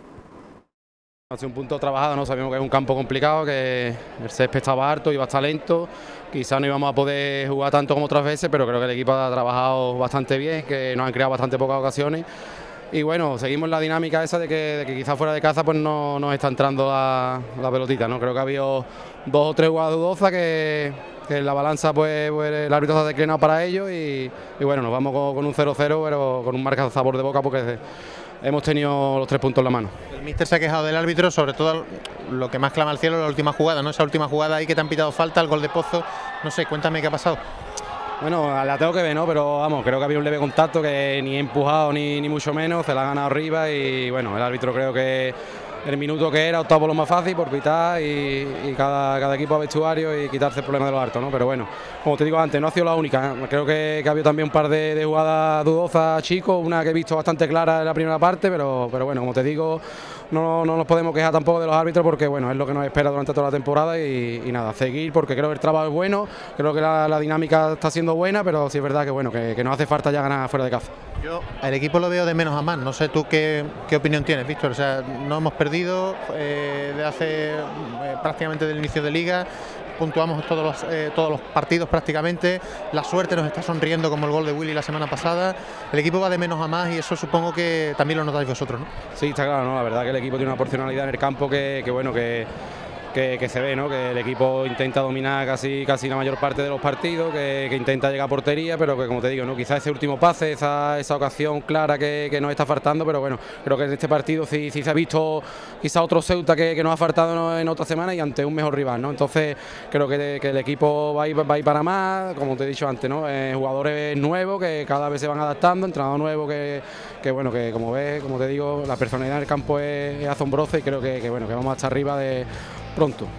Ha sido un punto trabajado, no sabíamos que es un campo complicado, que el césped estaba harto, iba a estar lento, quizás no íbamos a poder jugar tanto como otras veces, pero creo que el equipo ha trabajado bastante bien, que nos han creado bastante pocas ocasiones y bueno, seguimos la dinámica esa de que, de que quizás fuera de casa pues no nos está entrando la, la pelotita, ¿no? Creo que ha habido dos o tres jugadas dudosas que, que la balanza pues, pues el árbitro se ha declinado para ellos y, y bueno, nos vamos con, con un cero cero, pero con un marcador sabor de boca porque hemos tenido los tres puntos en la mano. El míster se ha quejado del árbitro, sobre todo lo que más clama al cielo, la última jugada, ¿no? Esa última jugada ahí que te han pitado falta, el gol de Pozo, no sé, cuéntame qué ha pasado. Bueno, la tengo que ver, ¿no? Pero vamos, creo que había un leve contacto que ni he empujado ni, ni mucho menos, se la ha ganado arriba y bueno, el árbitro creo que el minuto que era optaba por lo más fácil, por pitar y, y cada, cada equipo a vestuario y quitarse el problema de los hartos, ¿no? Pero bueno, como te digo antes, no ha sido la única, ¿eh? Creo que, que ha habido también un par de, de jugadas dudosas, chicos, una que he visto bastante clara en la primera parte, pero, pero bueno, como te digo, no, no nos podemos quejar tampoco de los árbitros porque bueno, es lo que nos espera durante toda la temporada y, y nada, seguir porque creo que el trabajo es bueno, creo que la, la dinámica está siendo buena, pero sí es verdad que bueno, que, que nos hace falta ya ganar fuera de casa. Yo el equipo lo veo de menos a más, no sé tú qué, qué opinión tienes, Víctor, o sea, no hemos perdido eh, de hace eh, prácticamente del inicio de liga, puntuamos todos los, eh, todos los partidos prácticamente, la suerte nos está sonriendo como el gol de Willy la semana pasada, el equipo va de menos a más y eso supongo que también lo notáis vosotros, ¿no? Sí, está claro, ¿no? La verdad que el equipo tiene una porcionalidad en el campo que, que bueno, que... Que, que se ve, ¿no? Que el equipo intenta dominar casi, casi la mayor parte de los partidos, que, que intenta llegar a portería, pero que como te digo, ¿no? Quizás ese último pase, esa, esa ocasión clara que, que nos está faltando, pero bueno, creo que en este partido sí, sí se ha visto quizás otro Ceuta que, que nos ha faltado en otra semana y ante un mejor rival, ¿no? Entonces creo que, que el equipo va a, ir, va a ir para más, como te he dicho antes, ¿no? Eh, jugadores nuevos que cada vez se van adaptando, entrenador nuevo que, que bueno, que como ves, como te digo, la personalidad del campo es, es asombrosa y creo que, que bueno, que vamos a estar arriba de pronto.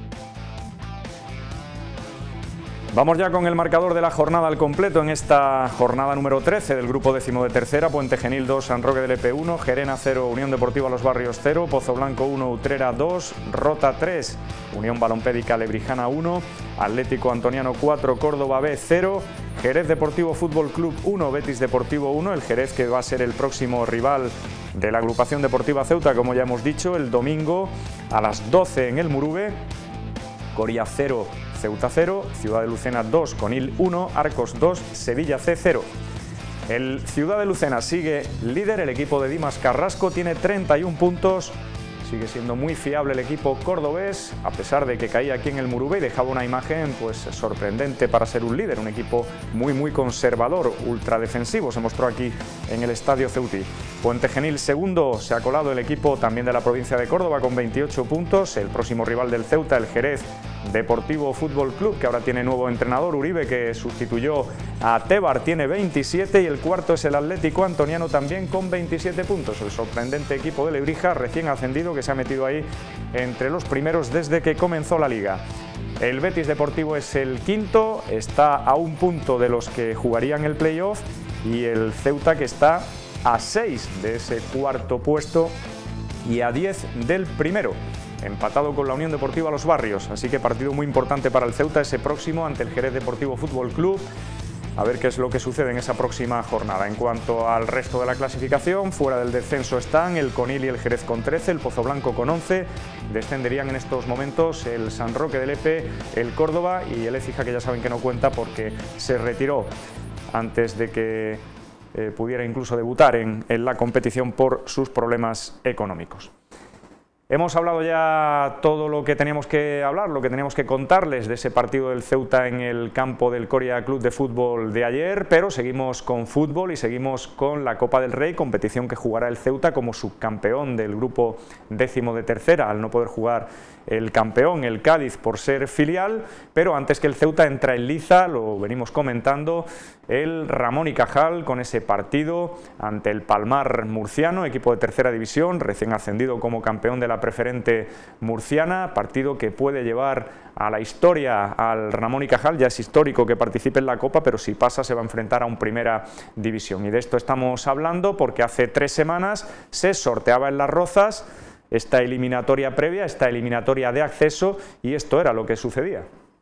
Vamos ya con el marcador de la jornada al completo en esta jornada número trece del grupo décimo de tercera. Puente Genil dos, San Roque del Epe uno, Gerena cero, Unión Deportiva Los Barrios cero, Pozo Blanco uno, Utrera dos, Rota tres, Unión Balompédica Lebrijana uno, Atlético Antoniano cuatro, Córdoba B cero, Jerez Deportivo Fútbol Club uno, Betis Deportivo uno, el Jerez que va a ser el próximo rival de la agrupación deportiva Ceuta, como ya hemos dicho, el domingo a las doce en el Murube. Coria cero, Ceuta cero, Ciudad de Lucena dos, Conil uno, Arcos dos, Sevilla C cero. El Ciudad de Lucena sigue líder, el equipo de Dimas Carrasco tiene treinta y un puntos. Sigue siendo muy fiable el equipo cordobés, a pesar de que caía aquí en el Murube y dejaba una imagen pues sorprendente para ser un líder, un equipo muy muy conservador, ultradefensivo, se mostró aquí en el Estadio Ceutí. Puente Genil segundo, se ha colado el equipo también de la provincia de Córdoba con veintiocho puntos, el próximo rival del Ceuta, el Jerez Deportivo Fútbol Club, que ahora tiene nuevo entrenador, Uribe, que sustituyó a Tebar, tiene veintisiete, y el cuarto es el Atlético Antoniano también con veintisiete puntos, el sorprendente equipo de Lebrija, recién ascendido, que se ha metido ahí entre los primeros desde que comenzó la liga. El Betis Deportivo es el quinto, está a un punto de los que jugarían el playoff, y el Ceuta, que está a seis de ese cuarto puesto y a diez del primero, empatado con la Unión Deportiva Los Barrios. Así que partido muy importante para el Ceuta ese próximo ante el Jerez Deportivo Fútbol Club. A ver qué es lo que sucede en esa próxima jornada. En cuanto al resto de la clasificación, fuera del descenso están el Conil y el Jerez con trece, el Pozoblanco con once. Descenderían en estos momentos el San Roque de Lepe, el Córdoba y el Écija, que ya saben que no cuenta porque se retiró antes de que eh, pudiera incluso debutar en, en la competición por sus problemas económicos. Hemos hablado ya todo lo que teníamos que hablar, lo que teníamos que contarles de ese partido del Ceuta en el campo del Coria Club de Fútbol de ayer, pero seguimos con fútbol y seguimos con la Copa del Rey, competición que jugará el Ceuta como subcampeón del grupo décimo de tercera, al no poder jugar el campeón, el Cádiz, por ser filial. Pero antes que el Ceuta entra en liza, lo venimos comentando, el Ramón y Cajal con ese partido ante el Palmar murciano, equipo de tercera división, recién ascendido como campeón de la preferente murciana, partido que puede llevar a la historia al Ramón y Cajal. Ya es histórico que participe en la Copa, pero si pasa se va a enfrentar a un Primera División, y de esto estamos hablando porque hace tres semanas se sorteaba en Las Rozas esta eliminatoria previa, esta eliminatoria de acceso, y esto era lo que sucedía.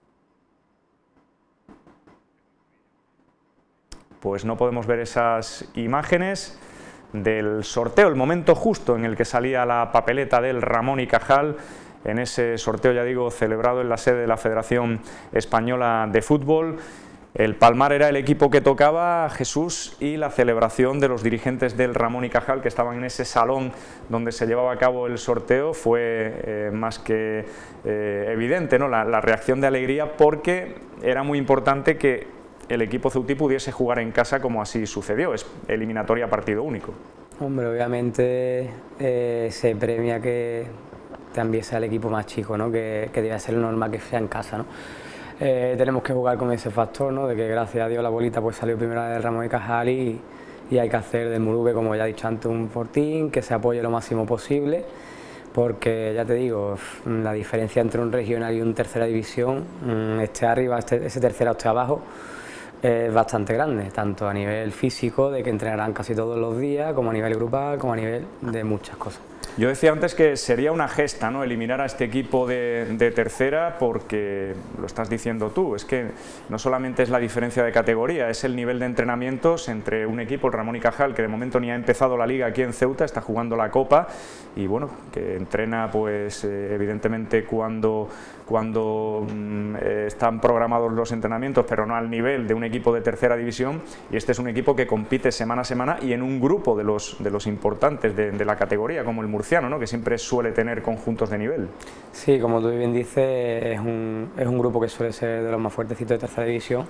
Pues no podemos ver esas imágenes del sorteo, el momento justo en el que salía la papeleta del Ramón y Cajal, en ese sorteo, ya digo, celebrado en la sede de la Federación Española de Fútbol. El Palmar era el equipo que tocaba, Jesús, y la celebración de los dirigentes del Ramón y Cajal, que estaban en ese salón donde se llevaba a cabo el sorteo, fue eh, más que eh, evidente, ¿no? La, la reacción de alegría, porque era muy importante que el equipo ceutí pudiese jugar en casa, como así sucedió. Es eliminatoria partido único. Hombre, obviamente eh, se premia que también sea el equipo más chico, ¿no? que, que debe ser lo normal que sea en casa, ¿no? Eh, tenemos que jugar con ese factor, ¿no? De que gracias a Dios la bolita pues salió primero del Ramón y Cajal, y, y hay que hacer del Murube, como ya he dicho antes, un fortín, que se apoye lo máximo posible, porque ya te digo, la diferencia entre un regional y un tercera división, esté arriba, este, ese tercera o esté abajo, es bastante grande, tanto a nivel físico, de que entrenarán casi todos los días, como a nivel grupal, como a nivel de muchas cosas. Yo decía antes que sería una gesta, ¿no?, eliminar a este equipo de, de tercera, porque lo estás diciendo tú, es que no solamente es la diferencia de categoría, es el nivel de entrenamientos entre un equipo, el Ramón y Cajal, que de momento ni ha empezado la liga aquí en Ceuta, está jugando la Copa, y bueno, que entrena pues eh, evidentemente cuando, cuando mm, eh, están programados los entrenamientos, pero no al nivel de un equipo de tercera división, y este es un equipo que compite semana a semana y en un grupo de los, de los importantes de, de la categoría, como el murciano, ¿no?, que siempre suele tener conjuntos de nivel. Sí, como tú bien dices, es un, es un grupo que suele ser de los más fuertecitos de tercera división,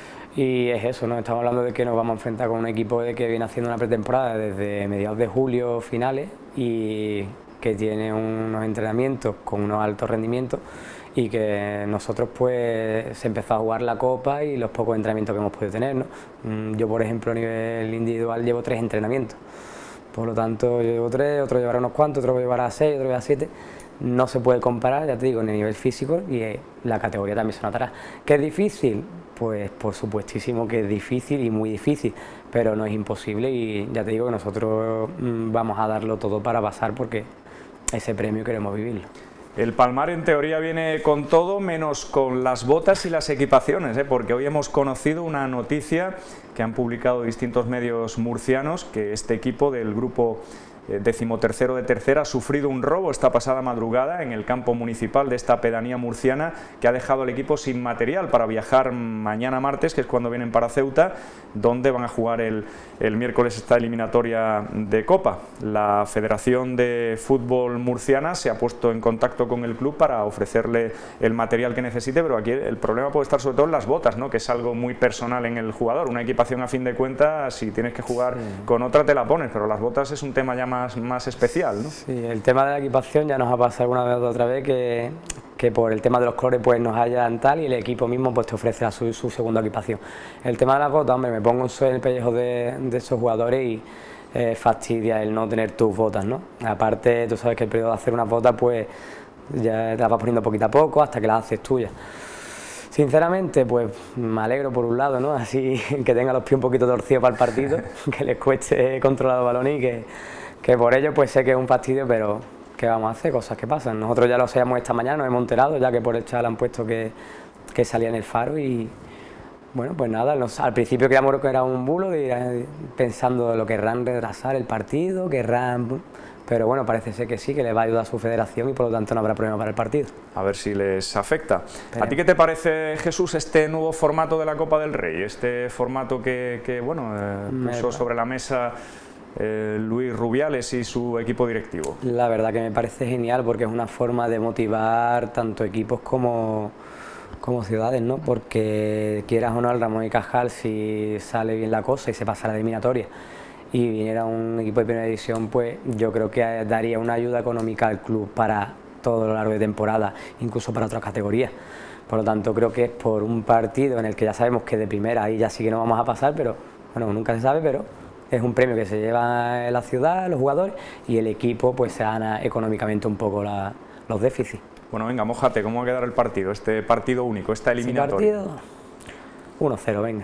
y es eso, ¿no? Estamos hablando de que nos vamos a enfrentar con un equipo de que viene haciendo una pretemporada desde mediados de julio, finales, y que tiene unos entrenamientos con unos altos rendimientos, y que nosotros pues se empezó a jugar la Copa y los pocos entrenamientos que hemos podido tener, ¿no? Yo, por ejemplo, a nivel individual llevo tres entrenamientos. Por lo tanto, yo llevo tres, otro llevará unos cuantos, otro llevará seis, otro llevará siete. No se puede comparar, ya te digo, en el nivel físico, y la categoría también se notará. ¿Que es difícil? Pues por supuestísimo que es difícil, y muy difícil, pero no es imposible, y ya te digo que nosotros mmm, vamos a darlo todo para pasar, porque ese premio queremos vivirlo. El Palmar en teoría viene con todo menos con las botas y las equipaciones, ¿eh? Porque hoy hemos conocido una noticia que han publicado distintos medios murcianos, que este equipo del grupo decimotercero de tercera ha sufrido un robo esta pasada madrugada en el campo municipal de esta pedanía murciana, que ha dejado al equipo sin material para viajar mañana martes, que es cuando vienen para Ceuta, donde van a jugar el, el miércoles esta eliminatoria de Copa. La Federación de Fútbol Murciana se ha puesto en contacto con el club para ofrecerle el material que necesite, pero aquí el problema puede estar sobre todo en las botas, ¿no?, que es algo muy personal en el jugador. Una equipación, a fin de cuentas, si tienes que jugar sí. con otra te la pones, pero las botas es un tema ya más Más, más especial, ¿no? Sí, el tema de la equipación ya nos ha pasado alguna vez otra vez que, que por el tema de los colores pues nos hayan tal, y el equipo mismo pues te ofrece a su, su segunda equipación. El tema de las botas, hombre, me pongo en el pellejo de, de esos jugadores y eh, fastidia el no tener tus botas, ¿no? Aparte, tú sabes que el periodo de hacer unas botas pues ya te las vas poniendo poquito a poco hasta que las haces tuyas. Sinceramente, pues me alegro por un lado, ¿no? Así que tenga los pies un poquito torcidos para el partido, que les cueste controlar los balones y que, que por ello pues sé que es un fastidio, pero ¿qué vamos a hacer? Cosas que pasan. Nosotros ya lo sabíamos esta mañana, nos hemos enterado, ya que por el chat han puesto que, que salía en el Faro y bueno, pues nada, nos, al principio creíamos que era un bulo, de, pensando lo querrán retrasar el partido, querrán... Pero bueno, parece ser que sí, que le va a ayudar a su federación y por lo tanto no habrá problema para el partido. A ver si les afecta. Pero... ¿A ti qué te parece, Jesús, este nuevo formato de la Copa del Rey? Este formato que, que bueno, eh, puso me... sobre la mesa eh, Luis Rubiales y su equipo directivo. La verdad que me parece genial porque es una forma de motivar tanto equipos como, como ciudades, ¿no? Porque quieras o no, el Ramón y Cajal, si sale bien la cosa y se pasa a la eliminatoria y viniera un equipo de primera división, pues yo creo que daría una ayuda económica al club para todo lo largo de temporada, incluso para otras categorías. Por lo tanto, creo que es por un partido en el que ya sabemos que de primera ahí ya sí que no vamos a pasar, pero bueno, nunca se sabe, pero es un premio que se lleva la ciudad, los jugadores, y el equipo pues se gana económicamente un poco la, los déficits. Bueno, venga, mójate, ¿cómo va a quedar el partido? Este partido único, esta eliminatoria. Partido uno cero, venga.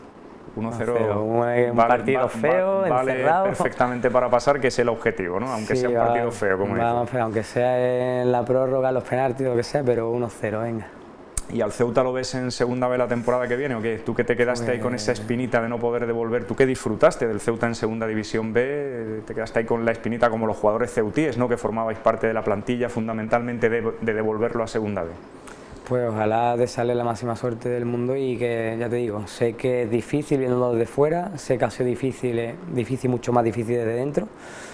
uno cero, un vale, partido va, feo, va, vale encerrado. Perfectamente para pasar, que es el objetivo, ¿no? Aunque sí, sea un partido feo, como vamos, dice. Aunque sea en la prórroga, los penaltis, lo que sea, pero uno cero, venga. ¿Y al Ceuta lo ves en segunda vez la temporada que viene o qué? Tú que te quedaste pues... ahí con esa espinita de no poder devolver, ¿tú qué disfrutaste del Ceuta en segunda división B? Te quedaste ahí con la espinita como los jugadores ceutíes, ¿no? Que formabais parte de la plantilla fundamentalmente de, de devolverlo a segunda B. Pues ojalá desearle la máxima suerte del mundo y que, ya te digo, sé que es difícil viéndolo desde fuera, sé que ha sido difícil, eh, difícil, mucho más difícil desde dentro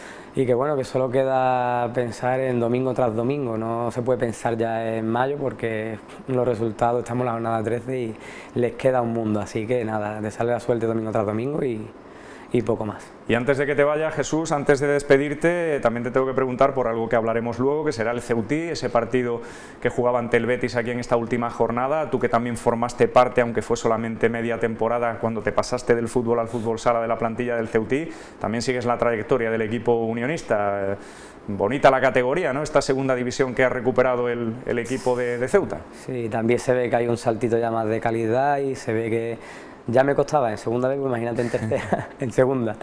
y que bueno, que solo queda pensar en domingo tras domingo, no se puede pensar ya en mayo porque los resultados, estamos en la jornada trece y les queda un mundo, así que nada, desearle la suerte domingo tras domingo y... y poco más. Y antes de que te vaya, Jesús, antes de despedirte, también te tengo que preguntar por algo que hablaremos luego, que será el Ceutí, ese partido que jugaba ante el Betis aquí en esta última jornada. Tú que también formaste parte, aunque fue solamente media temporada, cuando te pasaste del fútbol al fútbol sala de la plantilla del Ceutí, también sigues la trayectoria del equipo unionista. Bonita la categoría, ¿no? Esta segunda división que ha recuperado el, el equipo de, de Ceuta. Sí, también se ve que hay un saltito ya más de calidad y se ve que ya me costaba en segunda vez, pues imagínate en tercera, en segunda.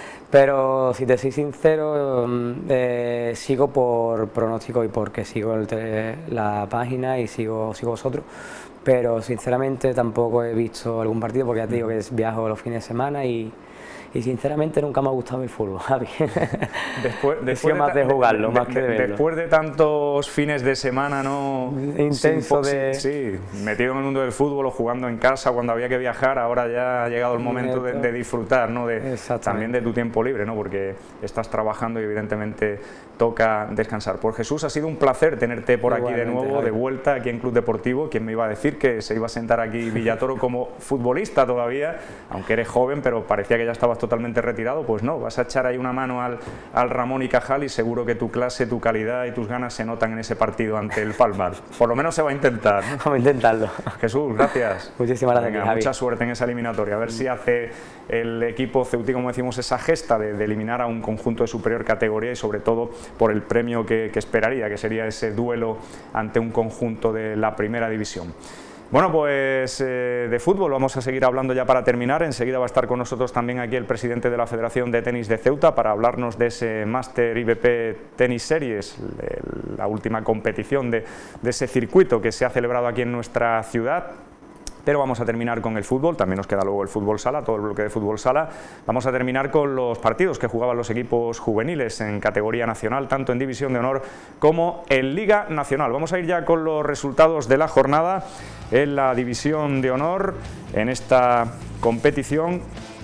Pero si te soy sincero, eh, sigo por pronóstico y porque sigo el la página y sigo, sigo vosotros. Pero sinceramente tampoco he visto algún partido porque ya te digo que viajo los fines de semana y... y sinceramente nunca me ha gustado el fútbol, Javi. Después, después de más de jugarlo, de, más que de verlo. Después de tantos fines de semana, ¿no? Intenso de... Sí, metido en el mundo del fútbol o jugando en casa cuando había que viajar, ahora ya ha llegado el momento de, de disfrutar, ¿no? De, también de tu tiempo libre, ¿no? Porque estás trabajando y evidentemente toca descansar. Por Jesús, ha sido un placer tenerte por aquí de nuevo, Javi. De vuelta aquí en Club Deportivo. ¿Quién me iba a decir que se iba a sentar aquí Villatoro como futbolista todavía? Aunque eres joven, pero parecía que ya estabas totalmente retirado, pues no, vas a echar ahí una mano al, al Ramón y Cajal y seguro que tu clase, tu calidad y tus ganas se notan en ese partido ante el Palmar. Por lo menos se va a intentar, ¿no? Vamos a intentarlo. Jesús, gracias. Muchísimas gracias. Venga, mucha suerte en esa eliminatoria. A ver si hace el equipo ceutí, como decimos, esa gesta de, de eliminar a un conjunto de superior categoría y sobre todo por el premio que, que esperaría, que sería ese duelo ante un conjunto de la primera división. Bueno, pues eh, de fútbol vamos a seguir hablando ya para terminar. Enseguida va a estar con nosotros también aquí el presidente de la Federación de Tenis de Ceuta para hablarnos de ese Máster I B P Tenis Series, la última competición de, de ese circuito que se ha celebrado aquí en nuestra ciudad. Pero vamos a terminar con el fútbol, también nos queda luego el fútbol sala, todo el bloque de fútbol sala. Vamos a terminar con los partidos que jugaban los equipos juveniles en categoría nacional, tanto en División de Honor como en Liga Nacional. Vamos a ir ya con los resultados de la jornada en la División de Honor, en esta competición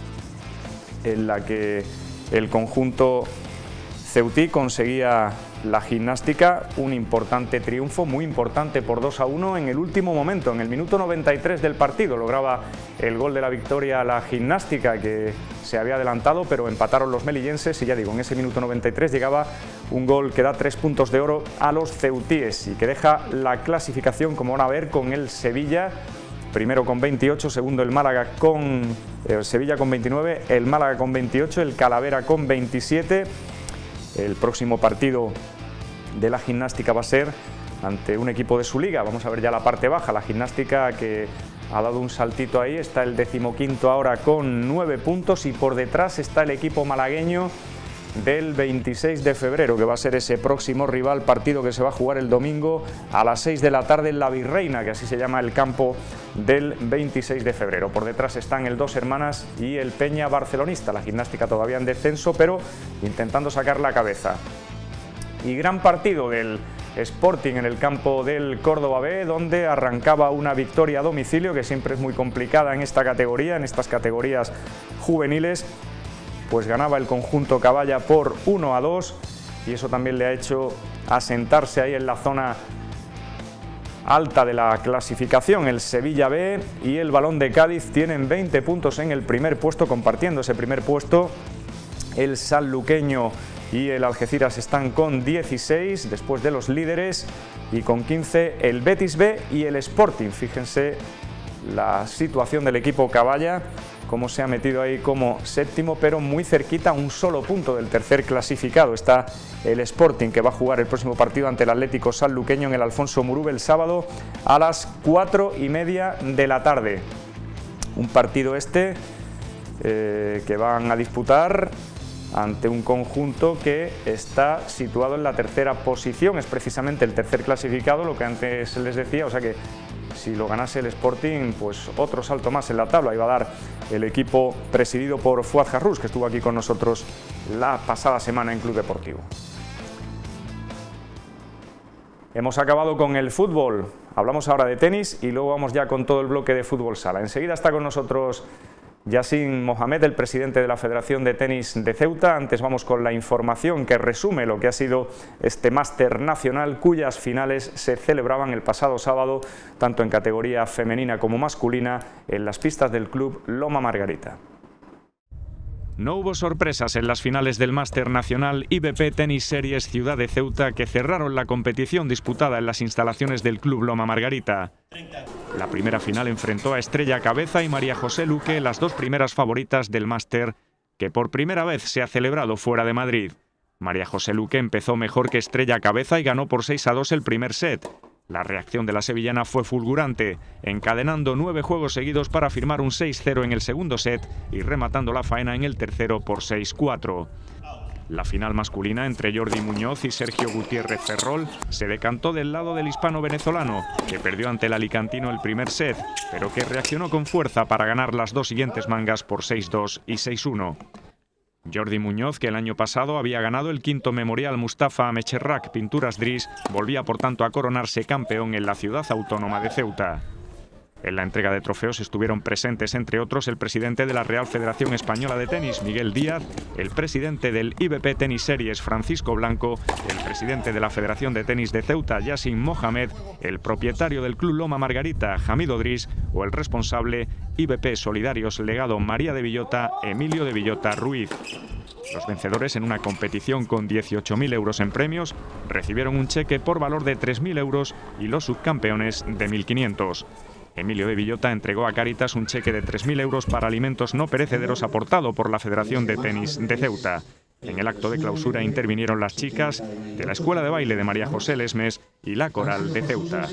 en la que el conjunto ceutí conseguía la gimnástica, un importante triunfo, muy importante, por dos a uno en el último momento, en el minuto noventa y tres del partido. Lograba el gol de la victoria la gimnástica, que se había adelantado, pero empataron los melillenses y ya digo, en ese minuto noventa y tres llegaba un gol que da tres puntos de oro a los ceutíes y que deja la clasificación, como van a ver, con el Sevilla, primero con veintiocho, segundo el Málaga con el Sevilla con veintinueve, el Málaga con veintiocho, el Calavera con veintisiete. El próximo partido de la gimnástica va a ser ante un equipo de su liga. Vamos a ver ya la parte baja, la Gimnástica, que ha dado un saltito ahí, está el decimoquinto ahora con nueve puntos, y por detrás está el equipo malagueño del veintiséis de febrero, que va a ser ese próximo rival, partido que se va a jugar el domingo a las seis de la tarde en la Virreina, que así se llama el campo del veintiséis de febrero. Por detrás están el Dos Hermanas y el Peña Barcelonista, la Gimnástica todavía en descenso, pero intentando sacar la cabeza. Y gran partido del Sporting en el campo del Córdoba B, donde arrancaba una victoria a domicilio, que siempre es muy complicada en esta categoría, en estas categorías juveniles. Pues ganaba el conjunto Caballa por uno a dos, y eso también le ha hecho asentarse ahí en la zona alta de la clasificación. El Sevilla B y el Balón de Cádiz tienen veinte puntos en el primer puesto, compartiendo ese primer puesto. El sanluqueño y el Algeciras están con dieciséis después de los líderes, y con quince el Betis B y el Sporting. Fíjense la situación del equipo Caballa, cómo se ha metido ahí como séptimo, pero muy cerquita, un solo punto del tercer clasificado. Está el Sporting, que va a jugar el próximo partido ante el Atlético Sanluqueño en el Alfonso Murube el sábado a las cuatro y media de la tarde. Un partido este eh, que van a disputar ante un conjunto que está situado en la tercera posición, es precisamente el tercer clasificado, lo que antes les decía, o sea que si lo ganase el Sporting, pues otro salto más en la tabla iba a dar el equipo presidido por Fuad Jarrús, que estuvo aquí con nosotros la pasada semana en Club Deportivo. Hemos acabado con el fútbol, hablamos ahora de tenis y luego vamos ya con todo el bloque de fútbol sala. Enseguida está con nosotros Yassin Mohamed, el presidente de la Federación de Tenis de Ceuta. Antes vamos con la información que resume lo que ha sido este máster nacional, cuyas finales se celebraban el pasado sábado, tanto en categoría femenina como masculina, en las pistas del Club Loma Margarita. No hubo sorpresas en las finales del Máster Nacional I B P Tenis Series Ciudad de Ceuta, que cerraron la competición disputada en las instalaciones del Club Loma Margarita. La primera final enfrentó a Estrella Cabeza y María José Luque, las dos primeras favoritas del Máster, que por primera vez se ha celebrado fuera de Madrid. María José Luque empezó mejor que Estrella Cabeza y ganó por seis a dos el primer set. La reacción de la sevillana fue fulgurante, encadenando nueve juegos seguidos para firmar un seis cero en el segundo set y rematando la faena en el tercero por seis cuatro. La final masculina entre Jordi Muñoz y Sergio Gutiérrez Ferrol se decantó del lado del hispano-venezolano, que perdió ante el alicantino el primer set, pero que reaccionó con fuerza para ganar las dos siguientes mangas por seis dos y seis uno. Jordi Muñoz, que el año pasado había ganado el quinto Memorial Mustafa Mecherrak Pinturas Dris, volvía por tanto a coronarse campeón en la ciudad autónoma de Ceuta. En la entrega de trofeos estuvieron presentes, entre otros, el presidente de la Real Federación Española de Tenis, Miguel Díaz, el presidente del I B P Tenis Series, Francisco Blanco, el presidente de la Federación de Tenis de Ceuta, Yassin Mohamed, el propietario del Club Loma Margarita, Hamid Odris, o el responsable I B P Solidarios Legado María de Villota, Emilio de Villota Ruiz. Los vencedores, en una competición con dieciocho mil euros en premios, recibieron un cheque por valor de tres mil euros y los subcampeones de mil quinientos. Emilio de Villota entregó a Cáritas un cheque de tres mil euros para alimentos no perecederos aportado por la Federación de Tenis de Ceuta. En el acto de clausura intervinieron las chicas de la Escuela de Baile de María José Lesmes y la Coral de Ceuta.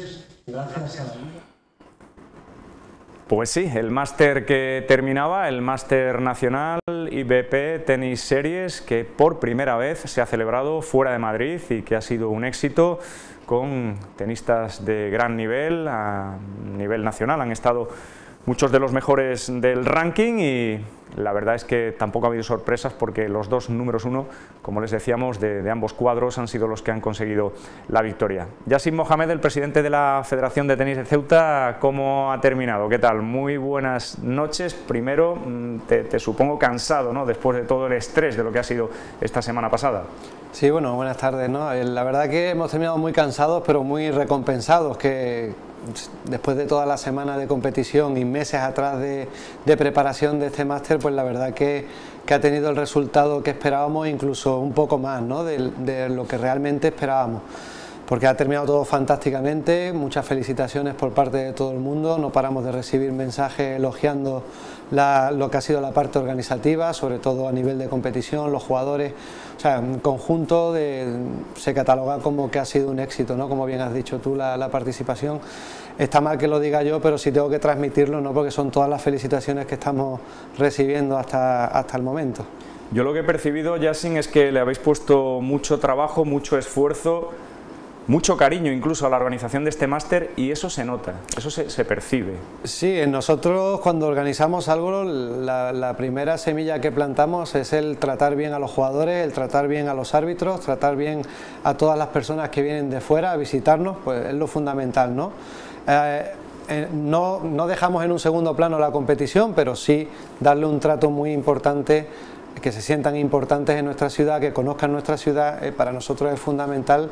Pues sí, el máster que terminaba, el máster nacional I B P Tenis Series, que por primera vez se ha celebrado fuera de Madrid y que ha sido un éxito, con tenistas de gran nivel, a nivel nacional. Han estado muchos de los mejores del ranking y la verdad es que tampoco ha habido sorpresas, porque los dos números uno, como les decíamos, de, de ambos cuadros han sido los que han conseguido la victoria. Yassin Mohamed, el presidente de la Federación de Tenis de Ceuta, ¿cómo ha terminado? ¿Qué tal? Muy buenas noches. Primero, te, te supongo cansado, ¿no?, después de todo el estrés de lo que ha sido esta semana pasada. Sí, bueno, buenas tardes, ¿no? La verdad que hemos terminado muy cansados, pero muy recompensados, que después de toda la semana de competición y meses atrás de, de preparación de este máster, pues la verdad que, que ha tenido el resultado que esperábamos, incluso un poco más, ¿no?, de, de lo que realmente esperábamos. porque ha terminado todo fantásticamente. Muchas felicitaciones por parte de todo el mundo, no paramos de recibir mensajes elogiando la, lo que ha sido la parte organizativa, sobre todo a nivel de competición, los jugadores, o sea, en conjunto de, se cataloga como que ha sido un éxito, ¿no? Como bien has dicho tú, la, la participación. Está mal que lo diga yo, pero sí tengo que transmitirlo, ¿no? Porque son todas las felicitaciones que estamos recibiendo hasta, hasta el momento. Yo lo que he percibido, Yasin, es que le habéis puesto mucho trabajo, mucho esfuerzo, mucho cariño incluso a la organización de este máster, y eso se nota, eso se, se percibe. Sí, en nosotros cuando organizamos algo, la, la primera semilla que plantamos es el tratar bien a los jugadores, el tratar bien a los árbitros, tratar bien a todas las personas que vienen de fuera a visitarnos, pues es lo fundamental, ¿no? Eh, eh, no, no dejamos en un segundo plano la competición, pero sí darle un trato muy importante, que se sientan importantes en nuestra ciudad, que conozcan nuestra ciudad, eh, para nosotros es fundamental,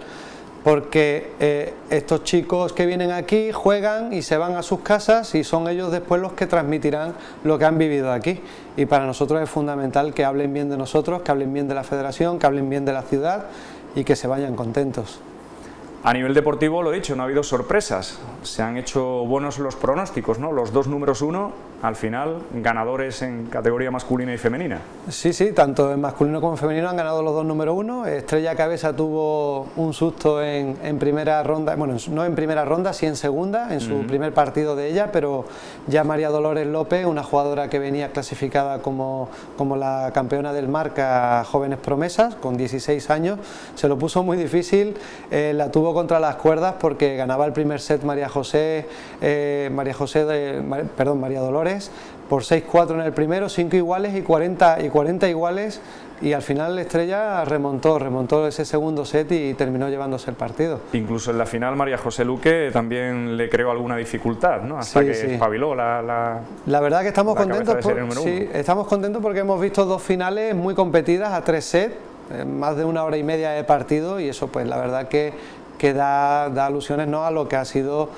porque eh, estos chicos que vienen aquí juegan y se van a sus casas y son ellos después los que transmitirán lo que han vivido aquí, y para nosotros es fundamental que hablen bien de nosotros, que hablen bien de la federación, que hablen bien de la ciudad y que se vayan contentos. A nivel deportivo, lo he dicho, no ha habido sorpresas, se han hecho buenos los pronósticos, ¿no? Los dos números uno, al final, ganadores en categoría masculina y femenina. Sí, sí, tanto en masculino como en femenino han ganado los dos número uno. Estrella Cabeza tuvo un susto en, en primera ronda, bueno, no en primera ronda, sí en segunda, en su mm. primer partido de ella, pero ya María Dolores López, una jugadora que venía clasificada como, como la campeona del Marca Jóvenes Promesas, con dieciséis años, se lo puso muy difícil, eh, la tuvo contra las cuerdas porque ganaba el primer set María José, eh, María José de, perdón, María Dolores, por seis cuatro en el primero, cinco iguales y cuarenta, y cuarenta iguales, y al final Estrella remontó, remontó ese segundo set y terminó llevándose el partido. Incluso en la final María José Luque también le creó alguna dificultad, ¿no? Hasta sí, que sí. espabiló la, la La verdad que estamos contentos, por, sí, uno. estamos contentos porque hemos visto dos finales muy competidas a tres sets, eh, más de una hora y media de partido, y eso pues la verdad que que da, da alusiones, ¿no?, a lo que ha sido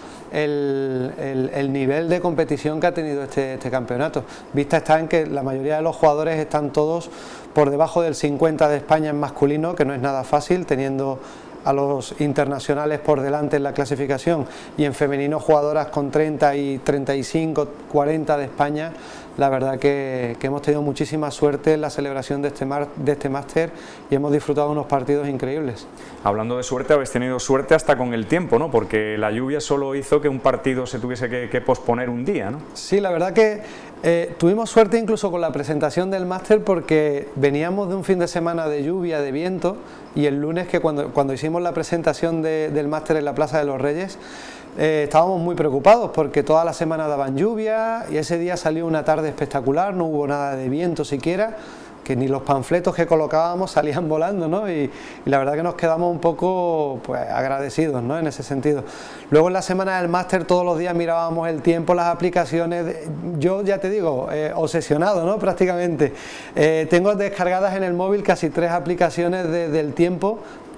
el, el, el nivel de competición que ha tenido este, este campeonato. Vista está en que la mayoría de los jugadores están todos por debajo del cincuenta de España en masculino, que no es nada fácil, teniendo a los internacionales por delante en la clasificación, y en femenino jugadoras con treinta y treinta y cinco, cuarenta de España. La verdad que, que hemos tenido muchísima suerte en la celebración de este, mar, de este máster y hemos disfrutado unos partidos increíbles. Hablando de suerte, habéis tenido suerte hasta con el tiempo, ¿no? Porque la lluvia solo hizo que un partido se tuviese que, que posponer un día, ¿no? Sí, la verdad que eh, tuvimos suerte incluso con la presentación del máster, porque veníamos de un fin de semana de lluvia, de viento, y el lunes, que cuando, cuando hicimos la presentación de, del máster en la Plaza de los Reyes, Eh, estábamos muy preocupados porque toda la semana daban lluvia y ese día salió una tarde espectacular, no hubo nada de viento siquiera, que ni los panfletos que colocábamos salían volando, ¿no? y, y la verdad que nos quedamos un poco pues agradecidos, ¿no?, en ese sentido. Luego en la semana del máster todos los días mirábamos el tiempo, las aplicaciones, yo ya te digo, eh, obsesionado, ¿no?, prácticamente. Eh, tengo descargadas en el móvil casi tres aplicaciones de, del tiempo,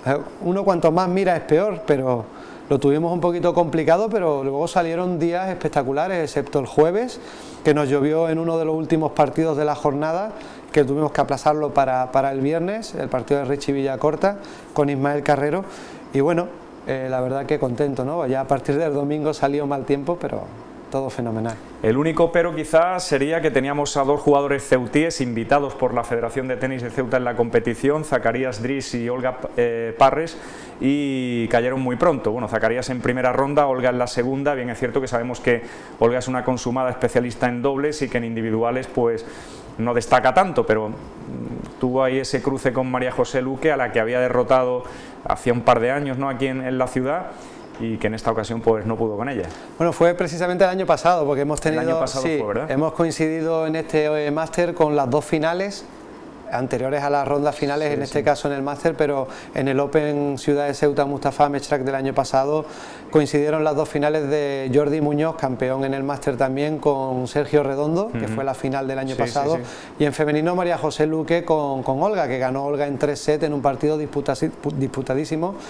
uno cuanto más mira es peor, pero lo tuvimos un poquito complicado, pero luego salieron días espectaculares, excepto el jueves, que nos llovió en uno de los últimos partidos de la jornada, que tuvimos que aplazarlo para, para el viernes, el partido de Richie Villacorta con Ismael Carrero, y bueno, eh, la verdad que contento, ¿no? Ya a partir del domingo salió mal tiempo, pero todo fenomenal. El único pero quizás sería que teníamos a dos jugadores ceutíes invitados por la Federación de Tenis de Ceuta en la competición, Zacarías Dris y Olga eh, Parres, y cayeron muy pronto. Bueno, Zacarías en primera ronda, Olga en la segunda. Bien es cierto que sabemos que Olga es una consumada especialista en dobles y que en individuales pues no destaca tanto, pero tuvo ahí ese cruce con María José Luque, a la que había derrotado hacía un par de años, ¿no?, aquí en, en la ciudad, y que en esta ocasión pues no pudo con ella. Bueno, fue precisamente el año pasado, porque hemos tenido, el año pasado sí, fue, ¿verdad? hemos coincidido en este eh, máster con las dos finales anteriores a las rondas finales, sí, en este sí. caso en el máster, pero en el Open Ciudad de Ceuta Mustafa Mechrak del año pasado coincidieron las dos finales de Jordi Muñoz, campeón en el máster también, con Sergio Redondo, uh-huh. que fue la final del año sí, pasado, sí, sí. y en femenino María José Luque con, con Olga, que ganó Olga en tres sets en un partido disputadísimo,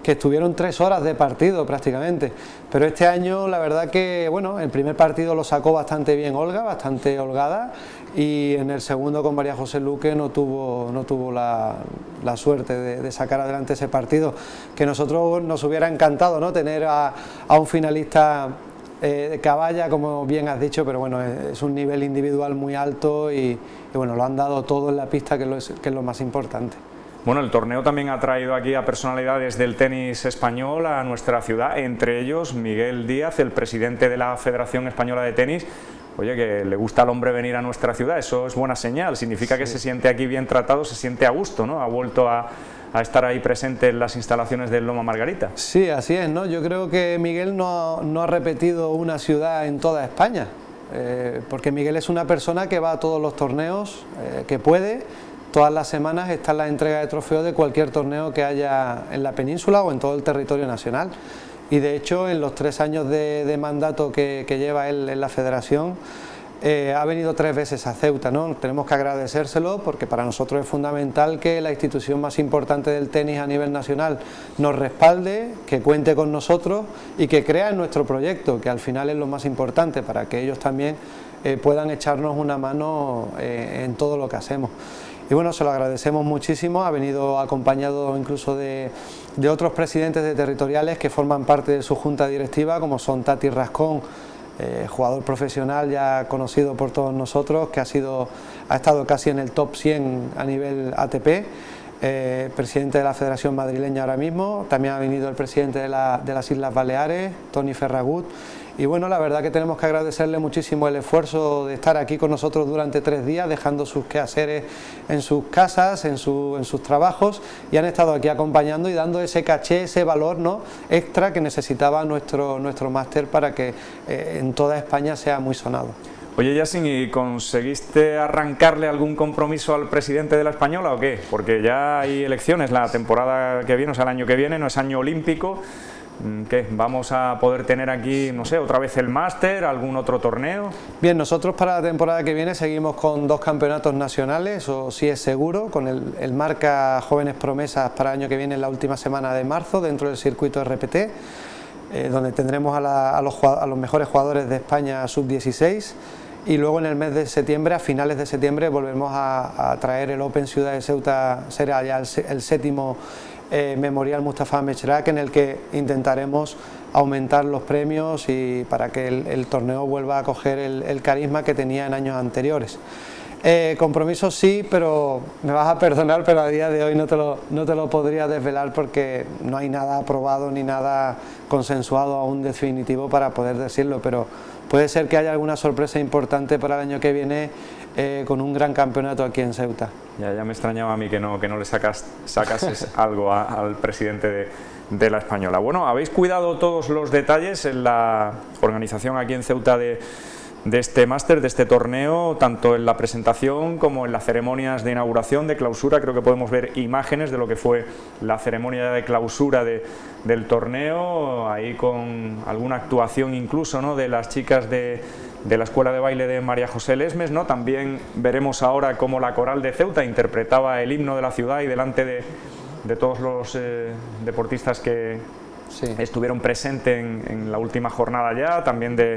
que estuvieron tres horas de partido prácticamente, pero este año la verdad que, bueno, el primer partido lo sacó bastante bien Olga, bastante holgada, y en el segundo con María José Luque no tuvo, no tuvo la, la suerte de, de sacar adelante ese partido, que nosotros nos hubiera encantado, ¿no?, tener a, a un finalista eh, de caballa, como bien has dicho, pero bueno, es, es un nivel individual muy alto y, y bueno, lo han dado todo en la pista, que es lo, que es lo más importante. Bueno, el torneo también ha traído aquí a personalidades del tenis español a nuestra ciudad, entre ellos Miguel Díaz, el presidente de la Federación Española de Tenis. Oye, que le gusta al hombre venir a nuestra ciudad, eso es buena señal, significa que sí. Se siente aquí bien tratado, se siente a gusto, ¿no? Ha vuelto a, a estar ahí presente en las instalaciones del Loma Margarita. Sí, así es, ¿no? Yo creo que Miguel no, no ha repetido una ciudad en toda España, eh, porque Miguel es una persona que va a todos los torneos, eh, que puede. Todas las semanas está la entrega de trofeos de cualquier torneo que haya en la península o en todo el territorio nacional. Y de hecho, en los tres años de, de mandato que, que lleva él en la federación, eh, ha venido tres veces a Ceuta, ¿no? Tenemos que agradecérselo porque para nosotros es fundamental que la institución más importante del tenis a nivel nacional nos respalde, que cuente con nosotros y que crea en nuestro proyecto, que al final es lo más importante para que ellos también eh, puedan echarnos una mano eh, en todo lo que hacemos. Y bueno, se lo agradecemos muchísimo, ha venido acompañado incluso de, de otros presidentes de territoriales que forman parte de su junta directiva, como son Tati Rascón, eh, jugador profesional ya conocido por todos nosotros, que ha, sido, ha estado casi en el top cien a nivel A T P, eh, presidente de la Federación Madrileña ahora mismo, también ha venido el presidente de, la, de las Islas Baleares, Toni Ferragut. Y bueno, la verdad que tenemos que agradecerle muchísimo el esfuerzo de estar aquí con nosotros durante tres días, dejando sus quehaceres en sus casas, en, su, en sus trabajos, y han estado aquí acompañando y dando ese caché, ese valor, ¿no?, extra que necesitaba nuestro, nuestro máster para que eh, en toda España sea muy sonado. Oye, Yasin, ¿y conseguiste arrancarle algún compromiso al presidente de la Española o qué? Porque ya hay elecciones la temporada que viene, o sea, el año que viene, no es año olímpico. ¿Qué? ¿Vamos a poder tener aquí, no sé, otra vez el máster, algún otro torneo? Bien, nosotros para la temporada que viene seguimos con dos campeonatos nacionales, o sí es seguro, con el, el Marca Jóvenes Promesas para el año que viene en la última semana de marzo dentro del circuito R P T, eh, donde tendremos a, la, a, los, a los mejores jugadores de España sub dieciséis, y luego en el mes de septiembre, a finales de septiembre, volvemos a, a traer el Open Ciudad de Ceuta, será ya el, el séptimo Eh, Memorial Mustafa Mechrak, en el que intentaremos aumentar los premios y para que el, el torneo vuelva a coger el, el carisma que tenía en años anteriores. Eh, compromisos sí, pero me vas a perdonar, pero a día de hoy no te, lo, no te lo podría desvelar porque no hay nada aprobado ni nada consensuado aún definitivo para poder decirlo, pero puede ser que haya alguna sorpresa importante para el año que viene eh, con un gran campeonato aquí en Ceuta. Ya, ya me extrañaba a mí que no, que no le sacas, sacases algo a, al presidente de, de la Española. Bueno, habéis cuidado todos los detalles en la organización aquí en Ceuta de, de este máster, de este torneo, tanto en la presentación como en las ceremonias de inauguración, de clausura. Creo que podemos ver imágenes de lo que fue la ceremonia de clausura de, del torneo, ahí con alguna actuación incluso, ¿no?, de las chicas de, de la Escuela de Baile de María José Lesmes, ¿no? También veremos ahora cómo la coral de Ceuta interpretaba el himno de la ciudad y delante de, de todos los eh, deportistas que sí. estuvieron presentes en, en la última jornada ya, también de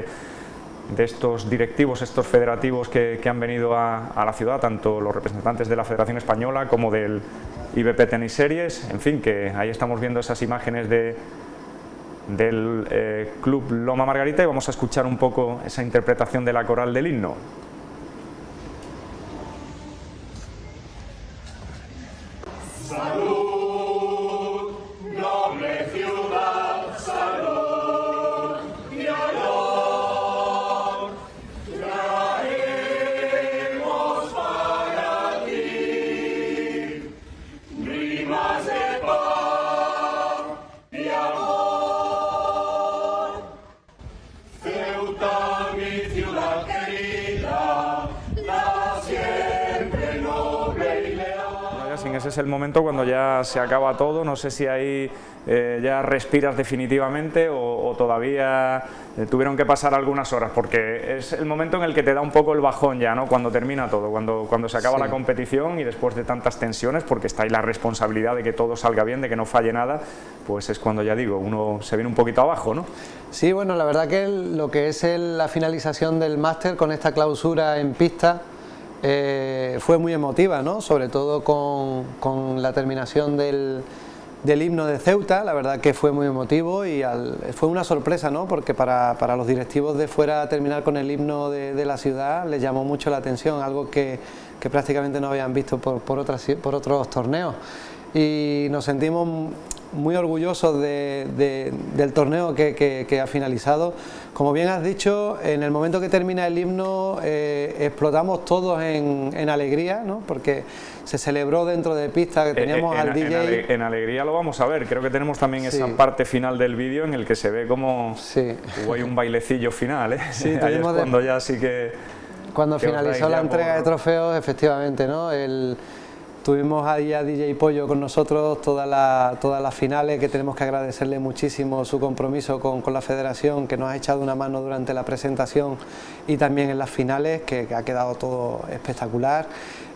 de estos directivos, estos federativos que, que han venido a, a la ciudad, tanto los representantes de la Federación Española como del I B P Tennis Series, en fin, que ahí estamos viendo esas imágenes de, del eh, Club Loma Margarita, y vamos a escuchar un poco esa interpretación de la coral del himno. Salud, noble ciudad, salud y honor, traemos para ti rimas de paz y amor. Ceuta, mi ciudad querida, la siempre noble y leal. Yacine, ese es el momento cuando ya se acaba todo, no sé si ahí eh, ya respiras definitivamente o, o todavía eh, tuvieron que pasar algunas horas, porque es el momento en el que te da un poco el bajón ya, ¿no? Cuando termina todo, cuando, cuando se acaba sí. la competición y después de tantas tensiones, porque está ahí la responsabilidad de que todo salga bien, de que no falle nada, pues es cuando ya digo, uno se viene un poquito abajo, ¿no? Sí, bueno, la verdad que el, lo que es el, la finalización del máster con esta clausura en pista eh, fue muy emotiva, ¿no? Sobre todo con, con la terminación del, del himno de Ceuta, la verdad que fue muy emotivo y al, fue una sorpresa, ¿no? Porque para, para los directivos de fuera terminar con el himno de, de la ciudad les llamó mucho la atención, algo que, que prácticamente no habían visto por, por, otras, por otros torneos, y nos sentimos muy orgullosos de, de, del torneo que, que, que ha finalizado. Como bien has dicho, en el momento que termina el himno eh, explotamos todos en, en alegría, ¿no? Porque se celebró dentro de pista, que teníamos eh, en, al D J. En, ale, en alegría lo vamos a ver, creo que tenemos también sí. esa parte final del vídeo en el que se ve como sí. hubo ahí un bailecillo final, ¿eh? Sí, ahí es cuando de... ya sí que... Cuando que finalizó la entrega por... de trofeos, efectivamente, ¿no? El... Tuvimos ahí a D J Pollo con nosotros todas la, todas las finales, que tenemos que agradecerle muchísimo su compromiso con, con la federación, que nos ha echado una mano durante la presentación y también en las finales, que, que ha quedado todo espectacular.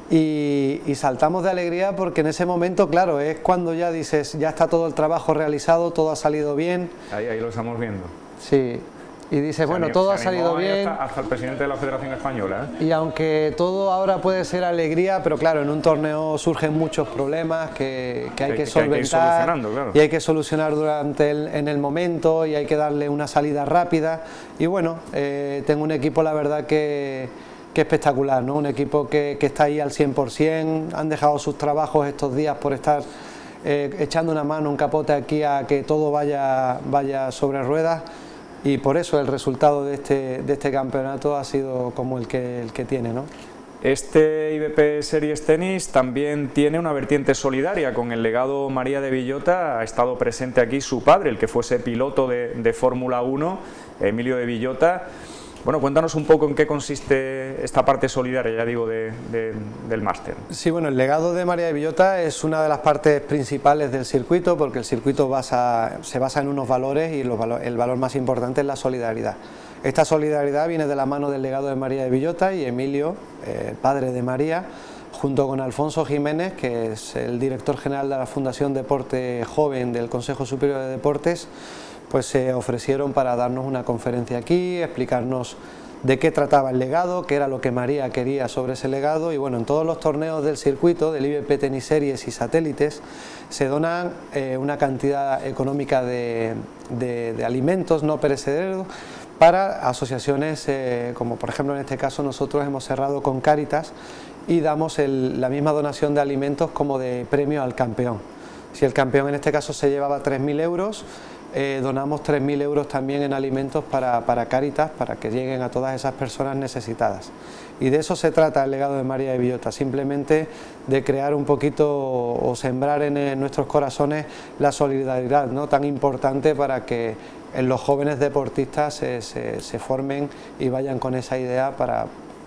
Y, y saltamos de alegría porque en ese momento, claro, es cuando ya dices, ya está todo el trabajo realizado, todo ha salido bien. Ahí, ahí lo estamos viendo. Sí. Y dices, bueno, animó, todo ha salido bien. Hasta, hasta el presidente de la Federación Española, ¿eh? Y aunque todo ahora puede ser alegría, pero claro, en un torneo surgen muchos problemas que, que hay que, que solventar, hay que claro. y hay que solucionar durante el, en el momento, y hay que darle una salida rápida. Y bueno, eh, tengo un equipo, la verdad, que, que espectacular, ¿no? Un equipo que, que está ahí al cien por cien, han dejado sus trabajos estos días por estar eh, echando una mano, un capote aquí a que todo vaya, vaya sobre ruedas. Y por eso el resultado de este, de este campeonato ha sido como el que, el que tiene, ¿no? Este I B P Series Tenis también tiene una vertiente solidaria con el legado María de Villota. Ha estado presente aquí su padre, el que fuese piloto de, de Fórmula uno, Emilio de Villota. Bueno, cuéntanos un poco en qué consiste esta parte solidaria, ya digo, de, de, del máster. Sí, bueno, el legado de María de Villota es una de las partes principales del circuito, porque el circuito basa, se basa en unos valores y los valor, el valor más importante es la solidaridad. Esta solidaridad viene de la mano del legado de María de Villota y Emilio, eh, padre de María, junto con Alfonso Jiménez, que es el director general de la Fundación Deporte Joven del Consejo Superior de Deportes, pues se ofrecieron para darnos una conferencia aquí, explicarnos de qué trataba el legado, qué era lo que María quería sobre ese legado. Y bueno, en todos los torneos del circuito, del I B P Tenis Series y satélites, se donan eh, una cantidad económica de, de, de alimentos no perecederos para asociaciones, eh, como por ejemplo en este caso nosotros hemos cerrado con Cáritas y damos el, la misma donación de alimentos como de premio al campeón. Si el campeón en este caso se llevaba tres mil euros, Eh, donamos tres mil euros también en alimentos para, para Cáritas, para que lleguen a todas esas personas necesitadas. Y de eso se trata el legado de María de Villota, simplemente de crear un poquito o, o sembrar en, en nuestros corazones la solidaridad, ¿no? Tan importante para que en los jóvenes deportistas se, se, se formen y vayan con esa idea para,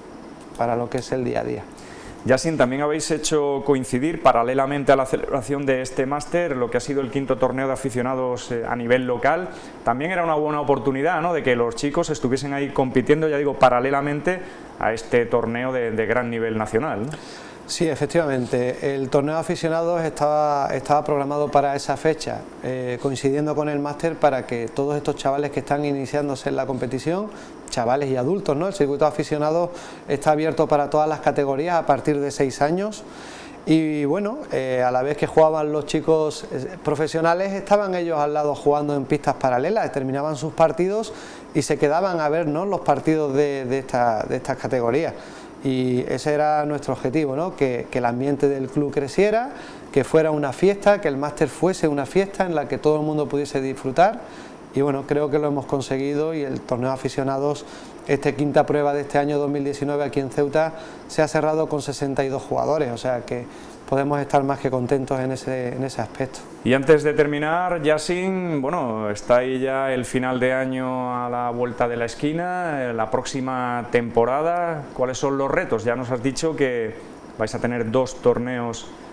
para lo que es el día a día. Yacine, también habéis hecho coincidir paralelamente a la celebración de este máster lo que ha sido el quinto torneo de aficionados eh, a nivel local. También era una buena oportunidad, ¿no?, de que los chicos estuviesen ahí compitiendo, ya digo, paralelamente a este torneo de, de gran nivel nacional, ¿no? Sí, efectivamente, el torneo de aficionados estaba, estaba programado para esa fecha, eh, coincidiendo con el máster, para que todos estos chavales que están iniciándose en la competición, chavales y adultos, ¿no? El circuito de aficionados está abierto para todas las categorías a partir de seis años. Y bueno, eh, a la vez que jugaban los chicos profesionales, estaban ellos al lado jugando en pistas paralelas, terminaban sus partidos y se quedaban a ver, ¿no?, los partidos de, de, esta, de estas categorías. Y ese era nuestro objetivo, ¿no?, que, que el ambiente del club creciera, que fuera una fiesta, que el máster fuese una fiesta en la que todo el mundo pudiese disfrutar. Y bueno, creo que lo hemos conseguido, y el torneo de aficionados, esta quinta prueba de este año dos mil diecinueve aquí en Ceuta, se ha cerrado con sesenta y dos jugadores, o sea que podemos estar más que contentos en ese, en ese aspecto. Y antes de terminar, Yacine, bueno, está ahí ya el final de año a la vuelta de la esquina, la próxima temporada, ¿cuáles son los retos? Ya nos has dicho que vais a tener dos torneos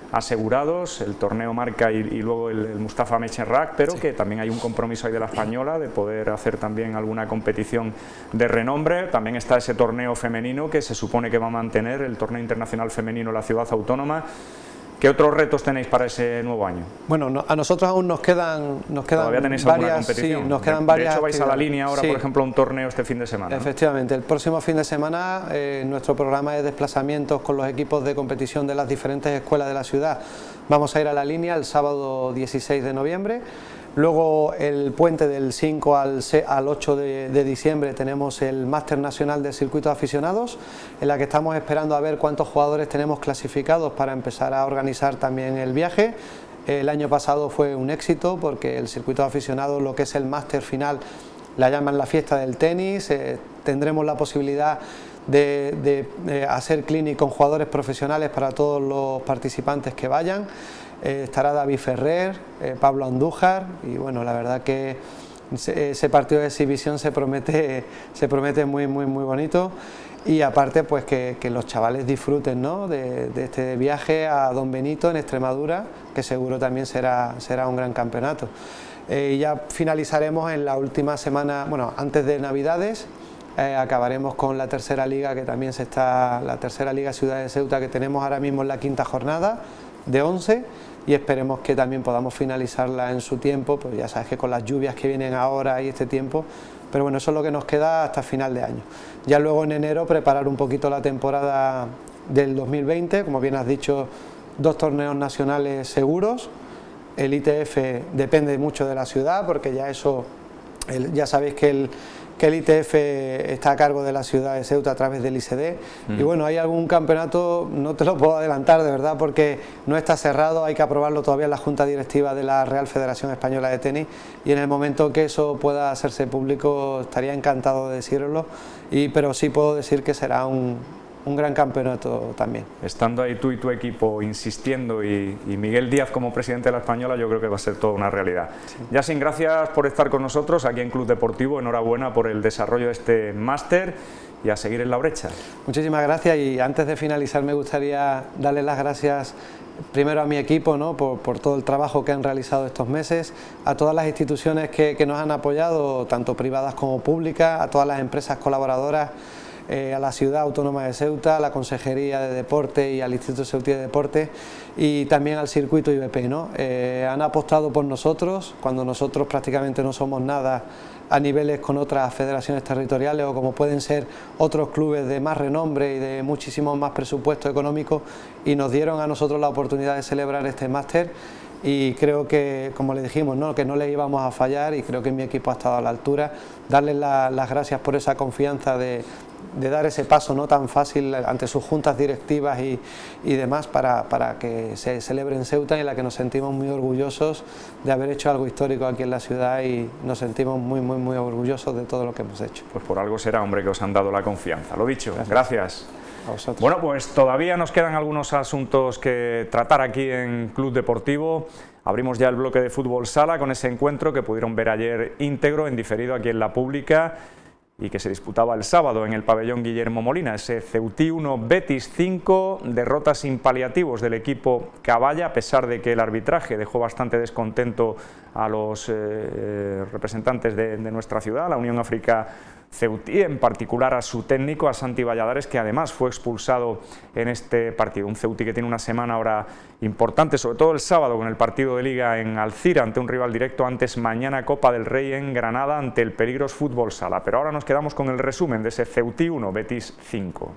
asegurados, el torneo Marca y, y luego el, el Mustafa Mechenrak, pero sí, que también hay un compromiso ahí de la Española de poder hacer también alguna competición de renombre. También está ese torneo femenino que se supone que va a mantener, el torneo internacional femenino en la ciudad autónoma. ¿Qué otros retos tenéis para ese nuevo año? Bueno, no, a nosotros aún nos quedan, nos quedan ¿Todavía tenéis varias, alguna competición? Sí, nos quedan de, varias de hecho vais actividades. A la línea ahora, sí, por ejemplo, a un torneo este fin de semana, ¿no? Efectivamente, el próximo fin de semana eh, nuestro programa de desplazamientos con los equipos de competición de las diferentes escuelas de la ciudad. Vamos a ir a la línea el sábado dieciséis de noviembre. Luego el puente del cinco al ocho de diciembre tenemos el Máster Nacional de Circuitos Aficionados, en la que estamos esperando a ver cuántos jugadores tenemos clasificados para empezar a organizar también el viaje. El año pasado fue un éxito porque el circuito de aficionados, lo que es el máster final, la llaman la fiesta del tenis. Eh, tendremos la posibilidad de, de, de hacer clinic con jugadores profesionales para todos los participantes que vayan. Eh, estará David Ferrer, eh, Pablo Andújar, y bueno, la verdad que ese, ese partido de exhibición se promete, se promete muy, muy, muy bonito. Y aparte, pues que, que los chavales disfruten, ¿no?, de, de este viaje a Don Benito en Extremadura, que seguro también será, será un gran campeonato. Eh, y ya finalizaremos en la última semana, bueno, antes de Navidades. Eh, acabaremos con la tercera liga, que también se está, la tercera liga Ciudad de Ceuta, que tenemos ahora mismo en la quinta jornada de once, y esperemos que también podamos finalizarla en su tiempo, pues ya sabes que con las lluvias que vienen ahora y este tiempo, pero bueno, eso es lo que nos queda hasta final de año. Ya luego en enero preparar un poquito la temporada del dos mil veinte, como bien has dicho, dos torneos nacionales seguros. El I T F depende mucho de la ciudad, porque ya eso, el, ya sabéis que el que el I T F está a cargo de la ciudad de Ceuta a través del I C D, mm. y bueno, hay algún campeonato, no te lo puedo adelantar de verdad porque no está cerrado, hay que aprobarlo todavía en la Junta Directiva de la Real Federación Española de Tenis, y en el momento que eso pueda hacerse público estaría encantado de decirlo, y, pero sí puedo decir que será un, un gran campeonato también. Estando ahí tú y tu equipo insistiendo y, y Miguel Díaz como presidente de la Española, yo creo que va a ser toda una realidad. Sí. Yasin, gracias por estar con nosotros aquí en Club Deportivo, enhorabuena por el desarrollo de este máster y a seguir en la brecha. Muchísimas gracias, y antes de finalizar me gustaría darle las gracias primero a mi equipo, ¿no?, por, por todo el trabajo que han realizado estos meses, a todas las instituciones que, que nos han apoyado, tanto privadas como públicas, a todas las empresas colaboradoras, Eh, a la Ciudad Autónoma de Ceuta, a la Consejería de Deporte y al Instituto Ceutí de Deporte, y también al circuito I B P, ¿no? Eh, han apostado por nosotros cuando nosotros prácticamente no somos nada a niveles con otras federaciones territoriales o como pueden ser otros clubes de más renombre y de muchísimo más presupuesto económico, y nos dieron a nosotros la oportunidad de celebrar este máster. Y creo que, como le dijimos, ¿no?, que no le íbamos a fallar, y creo que mi equipo ha estado a la altura. Darles la, las gracias por esa confianza de, de dar ese paso no tan fácil ante sus juntas directivas y, y demás para, para que se celebre en Ceuta, y en la que nos sentimos muy orgullosos de haber hecho algo histórico aquí en la ciudad, y nos sentimos muy, muy, muy orgullosos de todo lo que hemos hecho. Pues por algo será, hombre, que os han dado la confianza. Lo dicho, gracias. gracias. A vosotros. Bueno, pues todavía nos quedan algunos asuntos que tratar aquí en Club Deportivo. Abrimos ya el bloque de fútbol sala con ese encuentro que pudieron ver ayer íntegro, en diferido aquí en La Pública, y que se disputaba el sábado en el pabellón Guillermo Molina. Ese Ceutí uno, Betis cinco, derrota sin paliativos del equipo Caballa, a pesar de que el arbitraje dejó bastante descontento a los eh, representantes de, de nuestra ciudad, la Unión África Ceutí, en particular a su técnico, a Santi Valladares, que además fue expulsado en este partido. Un Ceutí que tiene una semana ahora importante, sobre todo el sábado con el partido de Liga en Alcira ante un rival directo, antes mañana Copa del Rey en Granada ante el Peligros Fútbol Sala. Pero ahora nos quedamos con el resumen de ese Ceutí uno, Betis cinco.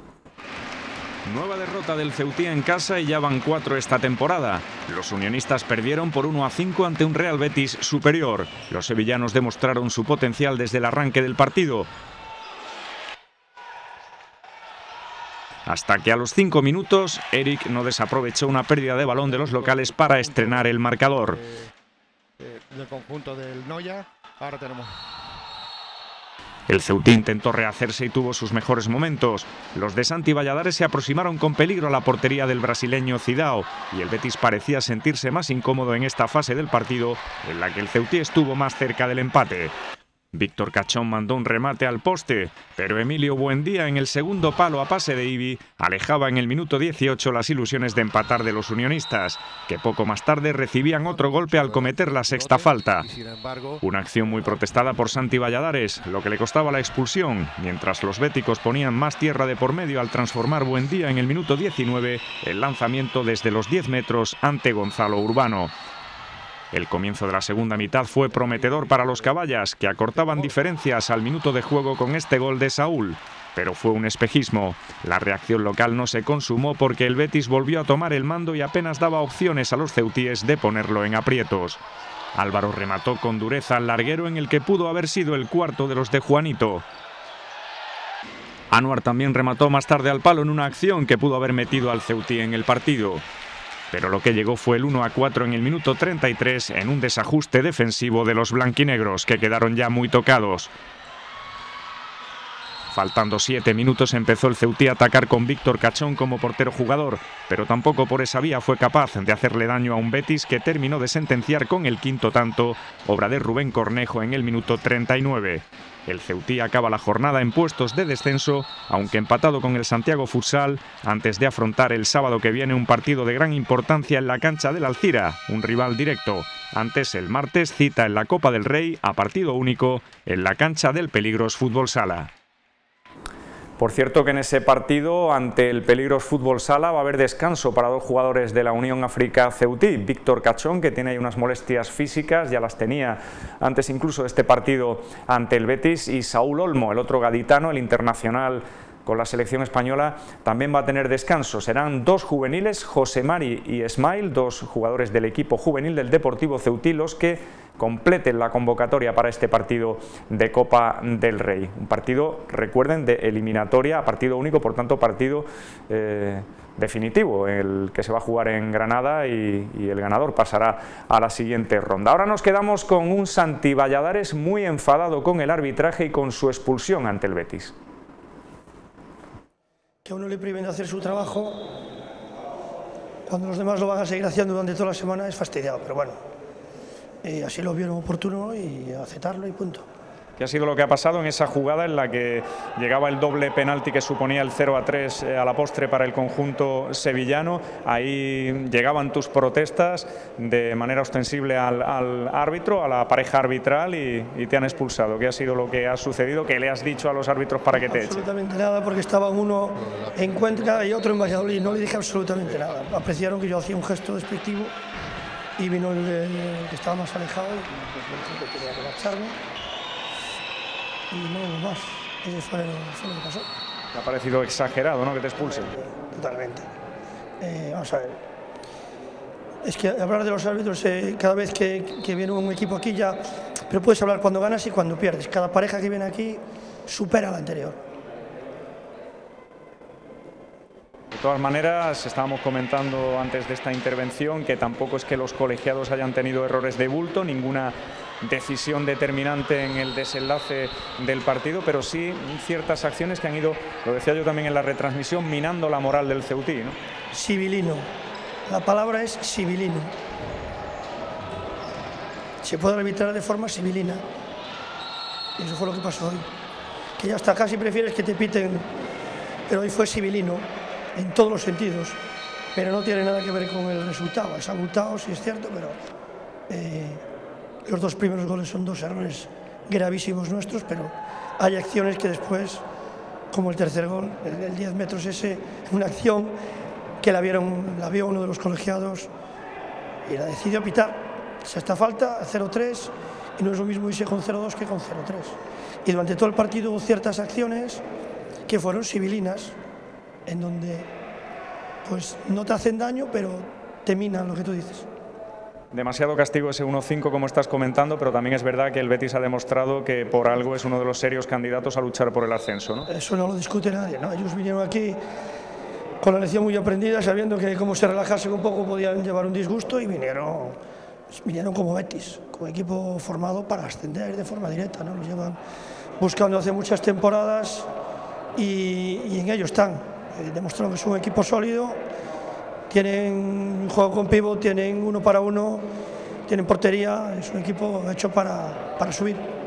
Nueva derrota del Ceutí en casa y ya van cuatro esta temporada. Los unionistas perdieron por uno a cinco ante un Real Betis superior. Los sevillanos demostraron su potencial desde el arranque del partido, hasta que a los cinco minutos Eric no desaprovechó una pérdida de balón de los locales para estrenar el marcador. Del conjunto del Noya, ahora tenemos... El Ceutí intentó rehacerse y tuvo sus mejores momentos. Los de Santi Valladares se aproximaron con peligro a la portería del brasileño Cidao, y el Betis parecía sentirse más incómodo en esta fase del partido, en la que el Ceutí estuvo más cerca del empate. Víctor Cachón mandó un remate al poste, pero Emilio Buendía en el segundo palo a pase de Ibi alejaba en el minuto dieciocho las ilusiones de empatar de los unionistas, que poco más tarde recibían otro golpe al cometer la sexta falta. Una acción muy protestada por Santi Valladares, lo que le costaba la expulsión, mientras los béticos ponían más tierra de por medio al transformar Buendía en el minuto diecinueve el lanzamiento desde los diez metros ante Gonzalo Urbano. El comienzo de la segunda mitad fue prometedor para los caballas, que acortaban diferencias al minuto de juego con este gol de Saúl. Pero fue un espejismo. La reacción local no se consumó porque el Betis volvió a tomar el mando y apenas daba opciones a los ceutíes de ponerlo en aprietos. Álvaro remató con dureza al larguero en el que pudo haber sido el cuarto de los de Juanito. Anuar también remató más tarde al palo en una acción que pudo haber metido al ceutí en el partido. Pero lo que llegó fue el uno a cuatro en el minuto treinta y tres en un desajuste defensivo de los blanquinegros, que quedaron ya muy tocados. Faltando siete minutos empezó el Ceutí a atacar con Víctor Cachón como portero jugador, pero tampoco por esa vía fue capaz de hacerle daño a un Betis que terminó de sentenciar con el quinto tanto, obra de Rubén Cornejo en el minuto treinta y nueve. El Ceutí acaba la jornada en puestos de descenso, aunque empatado con el Santiago Futsal, antes de afrontar el sábado que viene un partido de gran importancia en la cancha del Alcira, un rival directo. Antes, el martes, cita en la Copa del Rey a partido único en la cancha del Peligros Fútbol Sala. Por cierto que en ese partido ante el Peligros Fútbol Sala va a haber descanso para dos jugadores de la Unión África Ceutí. Víctor Cachón, que tiene ahí unas molestias físicas, ya las tenía antes incluso de este partido ante el Betis, y Saúl Olmo, el otro gaditano, el internacional con la selección española, también va a tener descanso. Serán dos juveniles, José Mari y Esmail, dos jugadores del equipo juvenil del Deportivo Ceutí, los que completen la convocatoria para este partido de Copa del Rey. Un partido, recuerden, de eliminatoria, partido único, por tanto partido eh, definitivo, el que se va a jugar en Granada, y, y el ganador pasará a la siguiente ronda. Ahora nos quedamos con un Santi Valladares muy enfadado con el arbitraje y con su expulsión ante el Betis. Que a uno le priven de hacer su trabajo cuando los demás lo van a seguir haciendo durante toda la semana es fastidiado, pero bueno, eh, así lo vieron oportuno y aceptarlo y punto. ¿Qué ha sido lo que ha pasado en esa jugada en la que llegaba el doble penalti que suponía el cero a tres a la postre para el conjunto sevillano? Ahí llegaban tus protestas de manera ostensible al, al árbitro, a la pareja arbitral, y, y te han expulsado. ¿Qué ha sido lo que ha sucedido? ¿Qué le has dicho a los árbitros para que te echen? Absolutamente nada, porque estaba uno en Cuenca y otro en Valladolid. No le dije absolutamente nada. Apreciaron que yo hacía un gesto despectivo y vino el, el que estaba más alejado y pues, que quería marcharme. Y no más, eso fue, fue lo que pasó. ¿Te ha parecido exagerado, no, que te expulsen? Totalmente. Eh, vamos a ver. Es que hablar de los árbitros, eh, cada vez que, que viene un equipo aquí ya... Pero puedes hablar cuando ganas y cuando pierdes. Cada pareja que viene aquí supera a la anterior. De todas maneras, estábamos comentando antes de esta intervención que tampoco es que los colegiados hayan tenido errores de bulto, ninguna decisión determinante en el desenlace del partido, pero sí ciertas acciones que han ido, lo decía yo también en la retransmisión, minando la moral del Ceutí, ¿no? Civilino. La palabra es civilino. Se puede arbitrar de forma civilina. Y eso fue lo que pasó hoy. Que ya hasta casi prefieres que te piten, pero hoy fue civilino en todos los sentidos, pero no tiene nada que ver con el resultado. Es abultado, sí es cierto, pero eh, los dos primeros goles son dos errores gravísimos nuestros, pero hay acciones que después, como el tercer gol, el, el diez metros ese, una acción que la, vieron, la vio uno de los colegiados y la decidió pitar. Si esta falta, cero tres, y no es lo mismo irse con cero dos que con cero tres. Y durante todo el partido hubo ciertas acciones que fueron civilinas, en donde pues no te hacen daño, pero te minan lo que tú dices. Demasiado castigo ese uno cinco, como estás comentando, pero también es verdad que el Betis ha demostrado que por algo es uno de los serios candidatos a luchar por el ascenso, ¿no? Eso no lo discute nadie, ¿no? Ellos vinieron aquí con la lección muy aprendida, sabiendo que como se relajasen un poco podían llevar un disgusto, y vinieron, vinieron como Betis, como equipo formado para ascender de forma directa, ¿no? Los llevan buscando hace muchas temporadas y, y en ello están. Eh, demostraron que es un equipo sólido, tienen un juego con pívot, tienen uno para uno, tienen portería, es un equipo hecho para, para subir.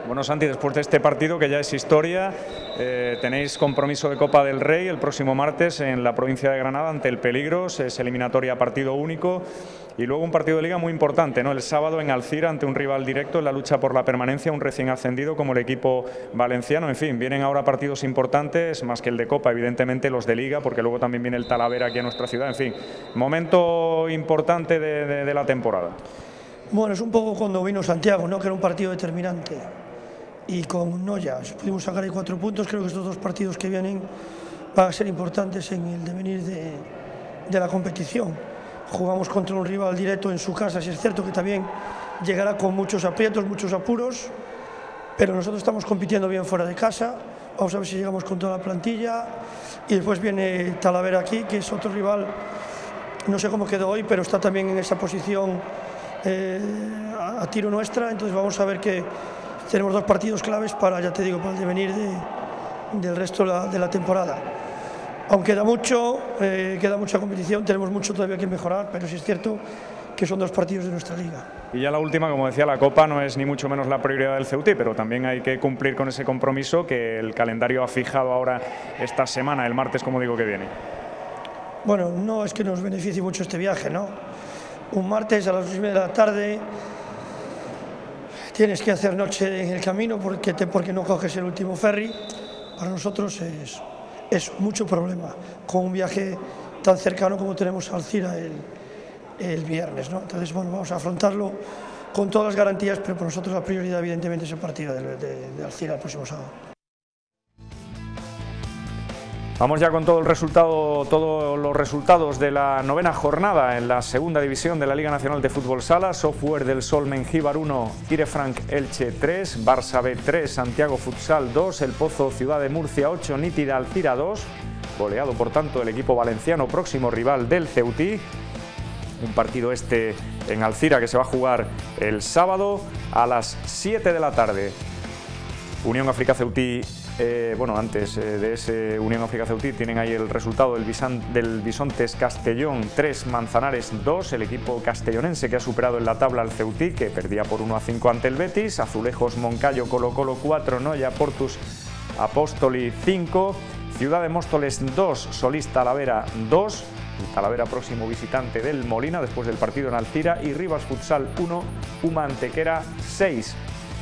Bueno, Santi, después de este partido que ya es historia, eh, tenéis compromiso de Copa del Rey el próximo martes en la provincia de Granada ante el Peligros, es eliminatoria a partido único, y luego un partido de liga muy importante, ¿no? El sábado en Alcira ante un rival directo en la lucha por la permanencia, un recién ascendido como el equipo valenciano. En fin, vienen ahora partidos importantes, más que el de Copa, evidentemente los de liga, porque luego también viene el Talavera aquí a nuestra ciudad. En fin, momento importante de, de, de la temporada. Bueno, es un poco cuando vino Santiago, ¿no? Que era un partido determinante. Y con Noya pudimos sacar ahí cuatro puntos. Creo que estos dos partidos que vienen van a ser importantes en el devenir de, de la competición. Jugamos contra un rival directo en su casa, si es cierto que también llegará con muchos aprietos, muchos apuros, pero nosotros estamos compitiendo bien fuera de casa. Vamos a ver si llegamos con toda la plantilla. Y después viene Talavera aquí, que es otro rival, no sé cómo quedó hoy, pero está también en esa posición eh, a, a tiro nuestra. Entonces vamos a ver que tenemos dos partidos claves para, ya te digo, para el devenir de, del resto de la, de la temporada. Aunque queda mucho, eh, queda mucha competición, tenemos mucho todavía que mejorar, pero sí es cierto que son dos partidos de nuestra liga. Y ya la última, como decía, la Copa no es ni mucho menos la prioridad del Ceutí, pero también hay que cumplir con ese compromiso que el calendario ha fijado ahora esta semana, el martes, como digo, que viene. Bueno, no es que nos beneficie mucho este viaje, ¿no? Un martes a las dos y media de la tarde tienes que hacer noche en el camino porque, te, porque no coges el último ferry. Para nosotros es, es mucho problema con un viaje tan cercano como tenemos a Alcira el, el viernes, ¿no? Entonces, bueno, vamos a afrontarlo con todas las garantías, pero para nosotros la prioridad evidentemente es el partido de, de, de Alcira el próximo sábado. Vamos ya con todo el resultado, todos los resultados de la novena jornada en la segunda división de la Liga Nacional de Fútbol Sala. Software del Sol Mengíbar uno, Irefranc Elche tres, Barça B tres, Santiago Futsal dos, El Pozo Ciudad de Murcia ocho, Nítida Alcira dos. Goleado por tanto el equipo valenciano, próximo rival del Ceutí. Un partido este en Alcira que se va a jugar el sábado a las siete de la tarde. Unión África Ceutí. Eh, bueno, antes eh, de ese Unión África Ceutí tienen ahí el resultado del, Bisan, del Bisontes Castellón tres, Manzanares dos, el equipo castellonense que ha superado en la tabla al Ceutí, que perdía por uno a cinco ante el Betis. Azulejos Moncayo Colo Colo cuatro, Noya Portus Apóstoli cinco, Ciudad de Móstoles dos, Solís Talavera dos, Talavera próximo visitante del Molina después del partido en Alcira, y Rivas Futsal uno, Uma Antequera seis.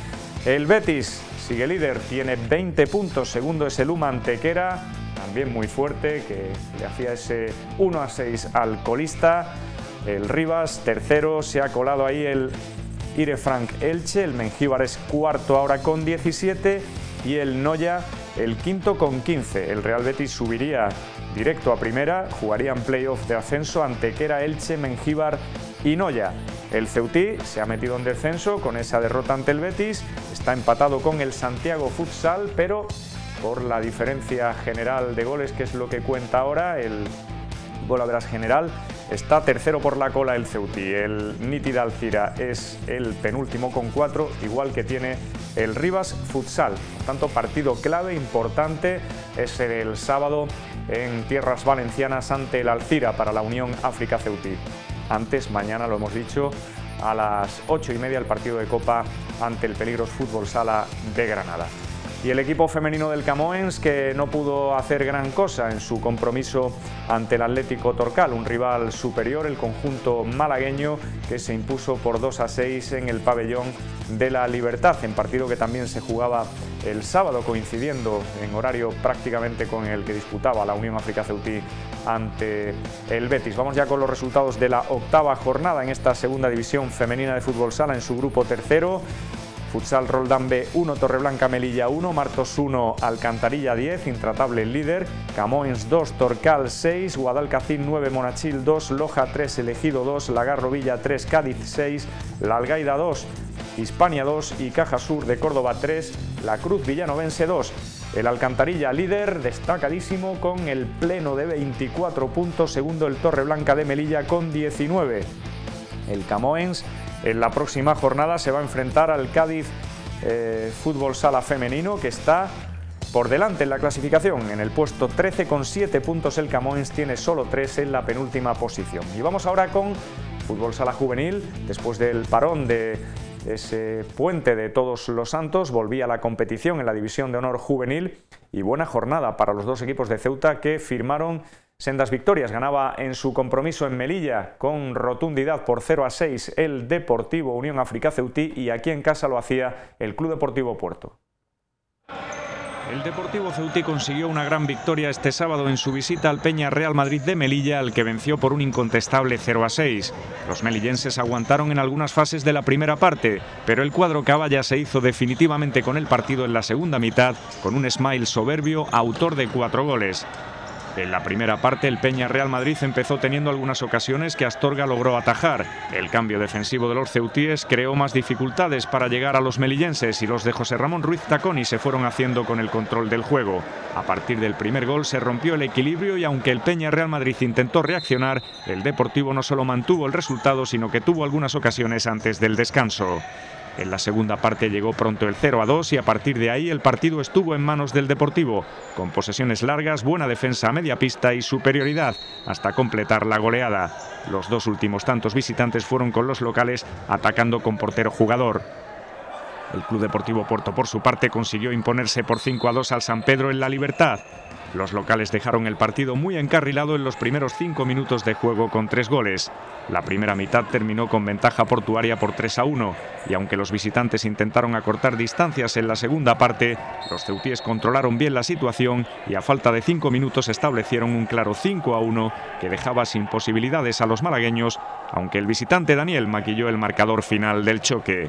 El Betis sigue líder, tiene veinte puntos, segundo es el Uma Antequera, también muy fuerte, que le hacía ese uno a seis al colista. El Rivas, tercero, se ha colado ahí el Irefranc Elche, el Mengíbar es cuarto ahora con diecisiete y el Noya el quinto con quince. El Real Betis subiría directo a primera, jugarían playoff de ascenso, Antequera, Elche, Mengíbar y Noya. El Ceutí se ha metido en descenso con esa derrota ante el Betis, está empatado con el Santiago Futsal, pero por la diferencia general de goles, que es lo que cuenta ahora, el golaveras general, está tercero por la cola el Ceutí. El Nítida Alcira es el penúltimo con cuatro, igual que tiene el Rivas Futsal. Por tanto, partido clave, importante, es el sábado en tierras valencianas ante el Alcira para la Unión África Ceutí. Antes, mañana, lo hemos dicho, a las ocho y media el partido de Copa ante el Peligros Fútbol Sala de Granada. Y el equipo femenino del Camoens, que no pudo hacer gran cosa en su compromiso ante el Atlético Torcal, un rival superior, el conjunto malagueño, que se impuso por dos a seis en el pabellón de la Libertad, en partido que también se jugaba el sábado, coincidiendo en horario prácticamente con el que disputaba la Unión África Ceutí ante el Betis. Vamos ya con los resultados de la octava jornada en esta segunda división femenina de fútbol sala, en su grupo tercero. Futsal Roldán B uno, Torreblanca Melilla uno, Martos uno, Alcantarilla diez, Intratable el líder, Camoens dos, Torcal seis, Guadalcacín nueve, Monachil dos, Loja tres, Elegido dos, Lagarro Villa tres, Cádiz seis, La Algaida dos, Hispania dos y Caja Sur de Córdoba tres, La Cruz Villanovense dos. El Alcantarilla líder, destacadísimo con el pleno de veinticuatro puntos, segundo el Torreblanca de Melilla con diecinueve. El Camoens en la próxima jornada se va a enfrentar al Cádiz eh, Fútbol Sala Femenino, que está por delante en la clasificación, en el puesto trece con siete puntos. El Camoens tiene solo tres en la penúltima posición. Y vamos ahora con Fútbol Sala Juvenil, después del parón de ese puente de Todos los Santos, volvía a la competición en la División de Honor Juvenil y buena jornada para los dos equipos de Ceuta que firmaron sendas victorias. Ganaba en su compromiso en Melilla con rotundidad por cero a seis el Deportivo Unión África Ceutí y aquí en casa lo hacía el Club Deportivo Puerto. El Deportivo Ceutí consiguió una gran victoria este sábado en su visita al Peña Real Madrid de Melilla, al que venció por un incontestable cero a seis. Los melillenses aguantaron en algunas fases de la primera parte, pero el cuadro caballa se hizo definitivamente con el partido en la segunda mitad, con un Smile soberbio, autor de cuatro goles. En la primera parte el Peña Real Madrid empezó teniendo algunas ocasiones que Astorga logró atajar. El cambio defensivo de los ceutíes creó más dificultades para llegar a los melillenses y los de José Ramón Ruiz Taconi se fueron haciendo con el control del juego. A partir del primer gol se rompió el equilibrio y aunque el Peña Real Madrid intentó reaccionar, el Deportivo no solo mantuvo el resultado sino que tuvo algunas ocasiones antes del descanso. En la segunda parte llegó pronto el cero a dos y a partir de ahí el partido estuvo en manos del Deportivo, con posesiones largas, buena defensa a media pista y superioridad, hasta completar la goleada. Los dos últimos tantos visitantes fueron con los locales, atacando con portero jugador. El Club Deportivo Puerto, por su parte, consiguió imponerse por cinco a dos al San Pedro en La Libertad. Los locales dejaron el partido muy encarrilado en los primeros cinco minutos de juego con tres goles. La primera mitad terminó con ventaja portuaria por tres a uno y aunque los visitantes intentaron acortar distancias en la segunda parte, los ceutíes controlaron bien la situación y a falta de cinco minutos establecieron un claro cinco a uno que dejaba sin posibilidades a los malagueños, aunque el visitante Daniel maquilló el marcador final del choque.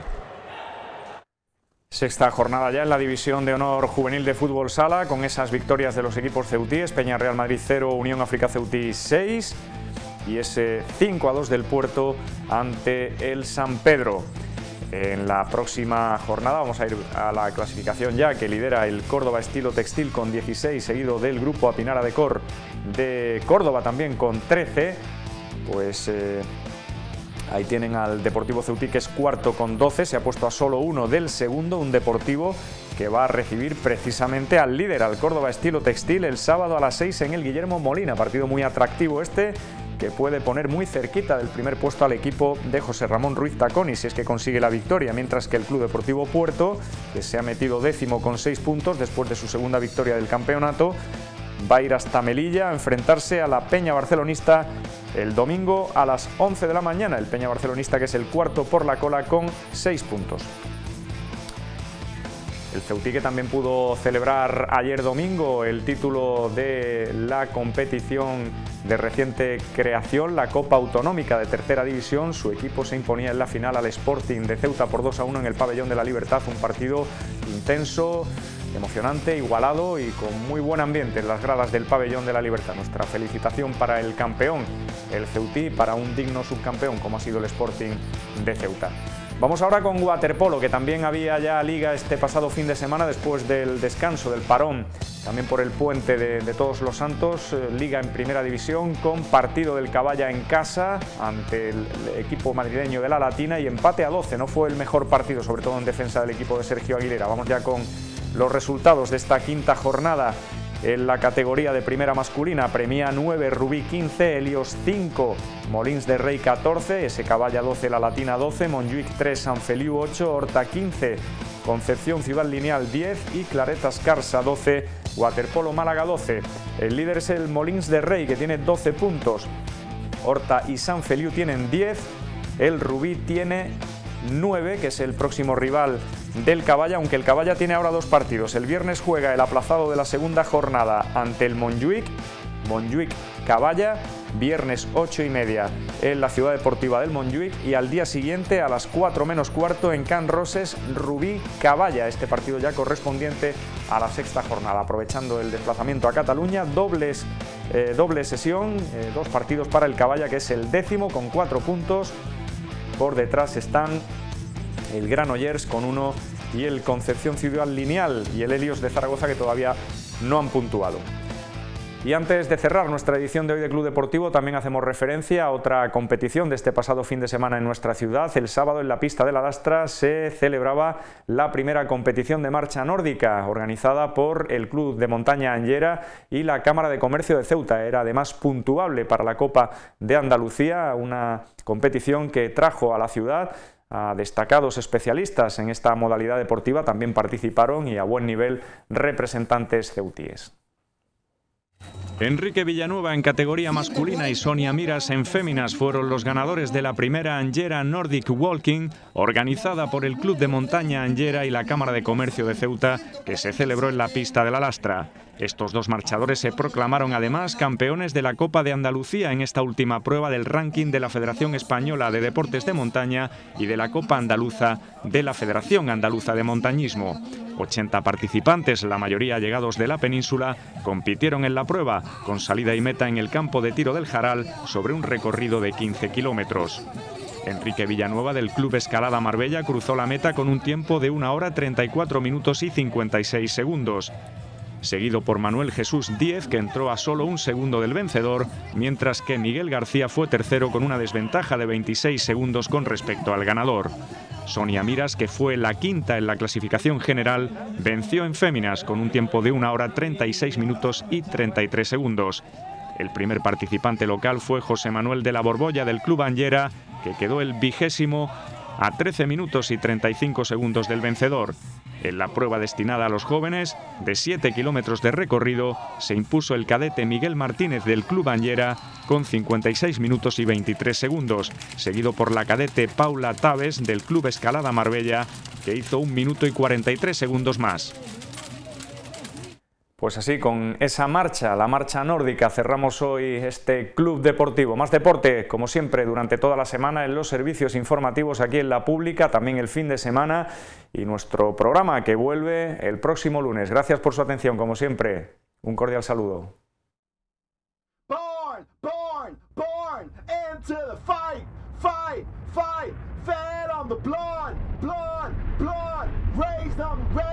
Sexta jornada ya en la División de Honor Juvenil de Fútbol Sala, con esas victorias de los equipos ceutíes, Peña Real Madrid cero, Unión África Ceutí seis y ese cinco a dos del Puerto ante el San Pedro. En la próxima jornada vamos a ir a la clasificación ya que lidera el Córdoba Estilo Textil con dieciséis, seguido del grupo Apinara Decor de Córdoba también con trece, pues... Eh, Ahí tienen al Deportivo Ceutí, que es cuarto con doce, se ha puesto a solo uno del segundo, un Deportivo que va a recibir precisamente al líder, al Córdoba Estilo Textil, el sábado a las seis en el Guillermo Molina. Partido muy atractivo este, que puede poner muy cerquita del primer puesto al equipo de José Ramón Ruiz Taconi, si es que consigue la victoria, mientras que el Club Deportivo Puerto, que se ha metido décimo con seis puntos después de su segunda victoria del campeonato, va a ir hasta Melilla a enfrentarse a la Peña Barcelonista el domingo a las once de la mañana. El Peña Barcelonista, que es el cuarto por la cola con seis puntos. El Ceutí, que también pudo celebrar ayer domingo el título de la competición de reciente creación, la Copa Autonómica de Tercera División. Su equipo se imponía en la final al Sporting de Ceuta por dos a uno en el Pabellón de la Libertad. Un partido intenso, emocionante, igualado y con muy buen ambiente en las gradas del Pabellón de la Libertad. Nuestra felicitación para el campeón, el Ceutí, para un digno subcampeón como ha sido el Sporting de Ceuta. Vamos ahora con waterpolo, que también había ya liga este pasado fin de semana después del descanso, del parón, también por el puente de, de Todos los Santos. Liga en primera división con partido del Caballa en casa ante el, el equipo madrileño de La Latina y empate a doce. No fue el mejor partido, sobre todo en defensa del equipo de Sergio Aguilera. Vamos ya con los resultados de esta quinta jornada. En la categoría de primera masculina, Premia nueve, Rubí quince, Helios cinco, Molins de Rey catorce, S. Caballa doce, La Latina doce, Montjuic tres, San Feliu ocho, Horta quince, Concepción Ciudad Lineal diez y Claretas Carsa doce, Waterpolo Málaga doce. El líder es el Molins de Rey, que tiene doce puntos. Horta y San Feliu tienen diez, el Rubí tiene nueve, que es el próximo rival del Caballa, aunque el Caballa tiene ahora dos partidos. El viernes juega el aplazado de la segunda jornada ante el Montjuic, Montjuic Caballa, viernes ocho y media en la Ciudad Deportiva del Montjuic, y al día siguiente a las cuatro menos cuarto en Can Roses, Rubí Caballa, este partido ya correspondiente a la sexta jornada. Aprovechando el desplazamiento a Cataluña, dobles, eh, doble sesión, eh, dos partidos para el Caballa, que es el décimo con cuatro puntos. Por detrás están el Granollers con uno y el Concepción Ciudad Lineal y el Helios de Zaragoza, que todavía no han puntuado. Y antes de cerrar nuestra edición de hoy de Club Deportivo, también hacemos referencia a otra competición de este pasado fin de semana en nuestra ciudad. El sábado en la pista de la Lastra se celebraba la primera competición de marcha nórdica organizada por el Club de Montaña Anllera y la Cámara de Comercio de Ceuta. Era además puntuable para la Copa de Andalucía, una competición que trajo a la ciudad a destacados especialistas en esta modalidad deportiva. También participaron y a buen nivel representantes ceutíes. Enrique Villanueva en categoría masculina y Sonia Miras en féminas fueron los ganadores de la primera Anllera Nordic Walking, organizada por el Club de Montaña Anllera y la Cámara de Comercio de Ceuta, que se celebró en la pista de la Lastra. Estos dos marchadores se proclamaron además campeones de la Copa de Andalucía en esta última prueba del ranking de la Federación Española de Deportes de Montaña y de la Copa Andaluza de la Federación Andaluza de Montañismo. ochenta participantes, la mayoría llegados de la península, compitieron en la prueba, con salida y meta en el campo de tiro del Jaral sobre un recorrido de quince kilómetros. Enrique Villanueva del Club Escalada Marbella cruzó la meta con un tiempo de una hora treinta y cuatro minutos y cincuenta y seis segundos. Seguido por Manuel Jesús Díez, que entró a solo un segundo del vencedor, mientras que Miguel García fue tercero con una desventaja de veintiséis segundos con respecto al ganador. Sonia Miras, que fue la quinta en la clasificación general, venció en féminas con un tiempo de una hora treinta y seis minutos y treinta y tres segundos. El primer participante local fue José Manuel de la Borbolla del Club Anllera, que quedó el vigésimo a trece minutos y treinta y cinco segundos del vencedor. En la prueba destinada a los jóvenes, de siete kilómetros de recorrido, se impuso el cadete Miguel Martínez del Club Anllera con cincuenta y seis minutos y veintitrés segundos, seguido por la cadete Paula Taves del Club Escalada Marbella, que hizo un minuto y cuarenta y tres segundos más. Pues así, con esa marcha, la marcha nórdica, cerramos hoy este club deportivo. Más deporte, como siempre, durante toda la semana en los servicios informativos aquí en La Pública, también el fin de semana y nuestro programa que vuelve el próximo lunes. Gracias por su atención, como siempre. Un cordial saludo. Born, born, born into the fight, fight, fight, fed on the blood, blood, blood, raised on the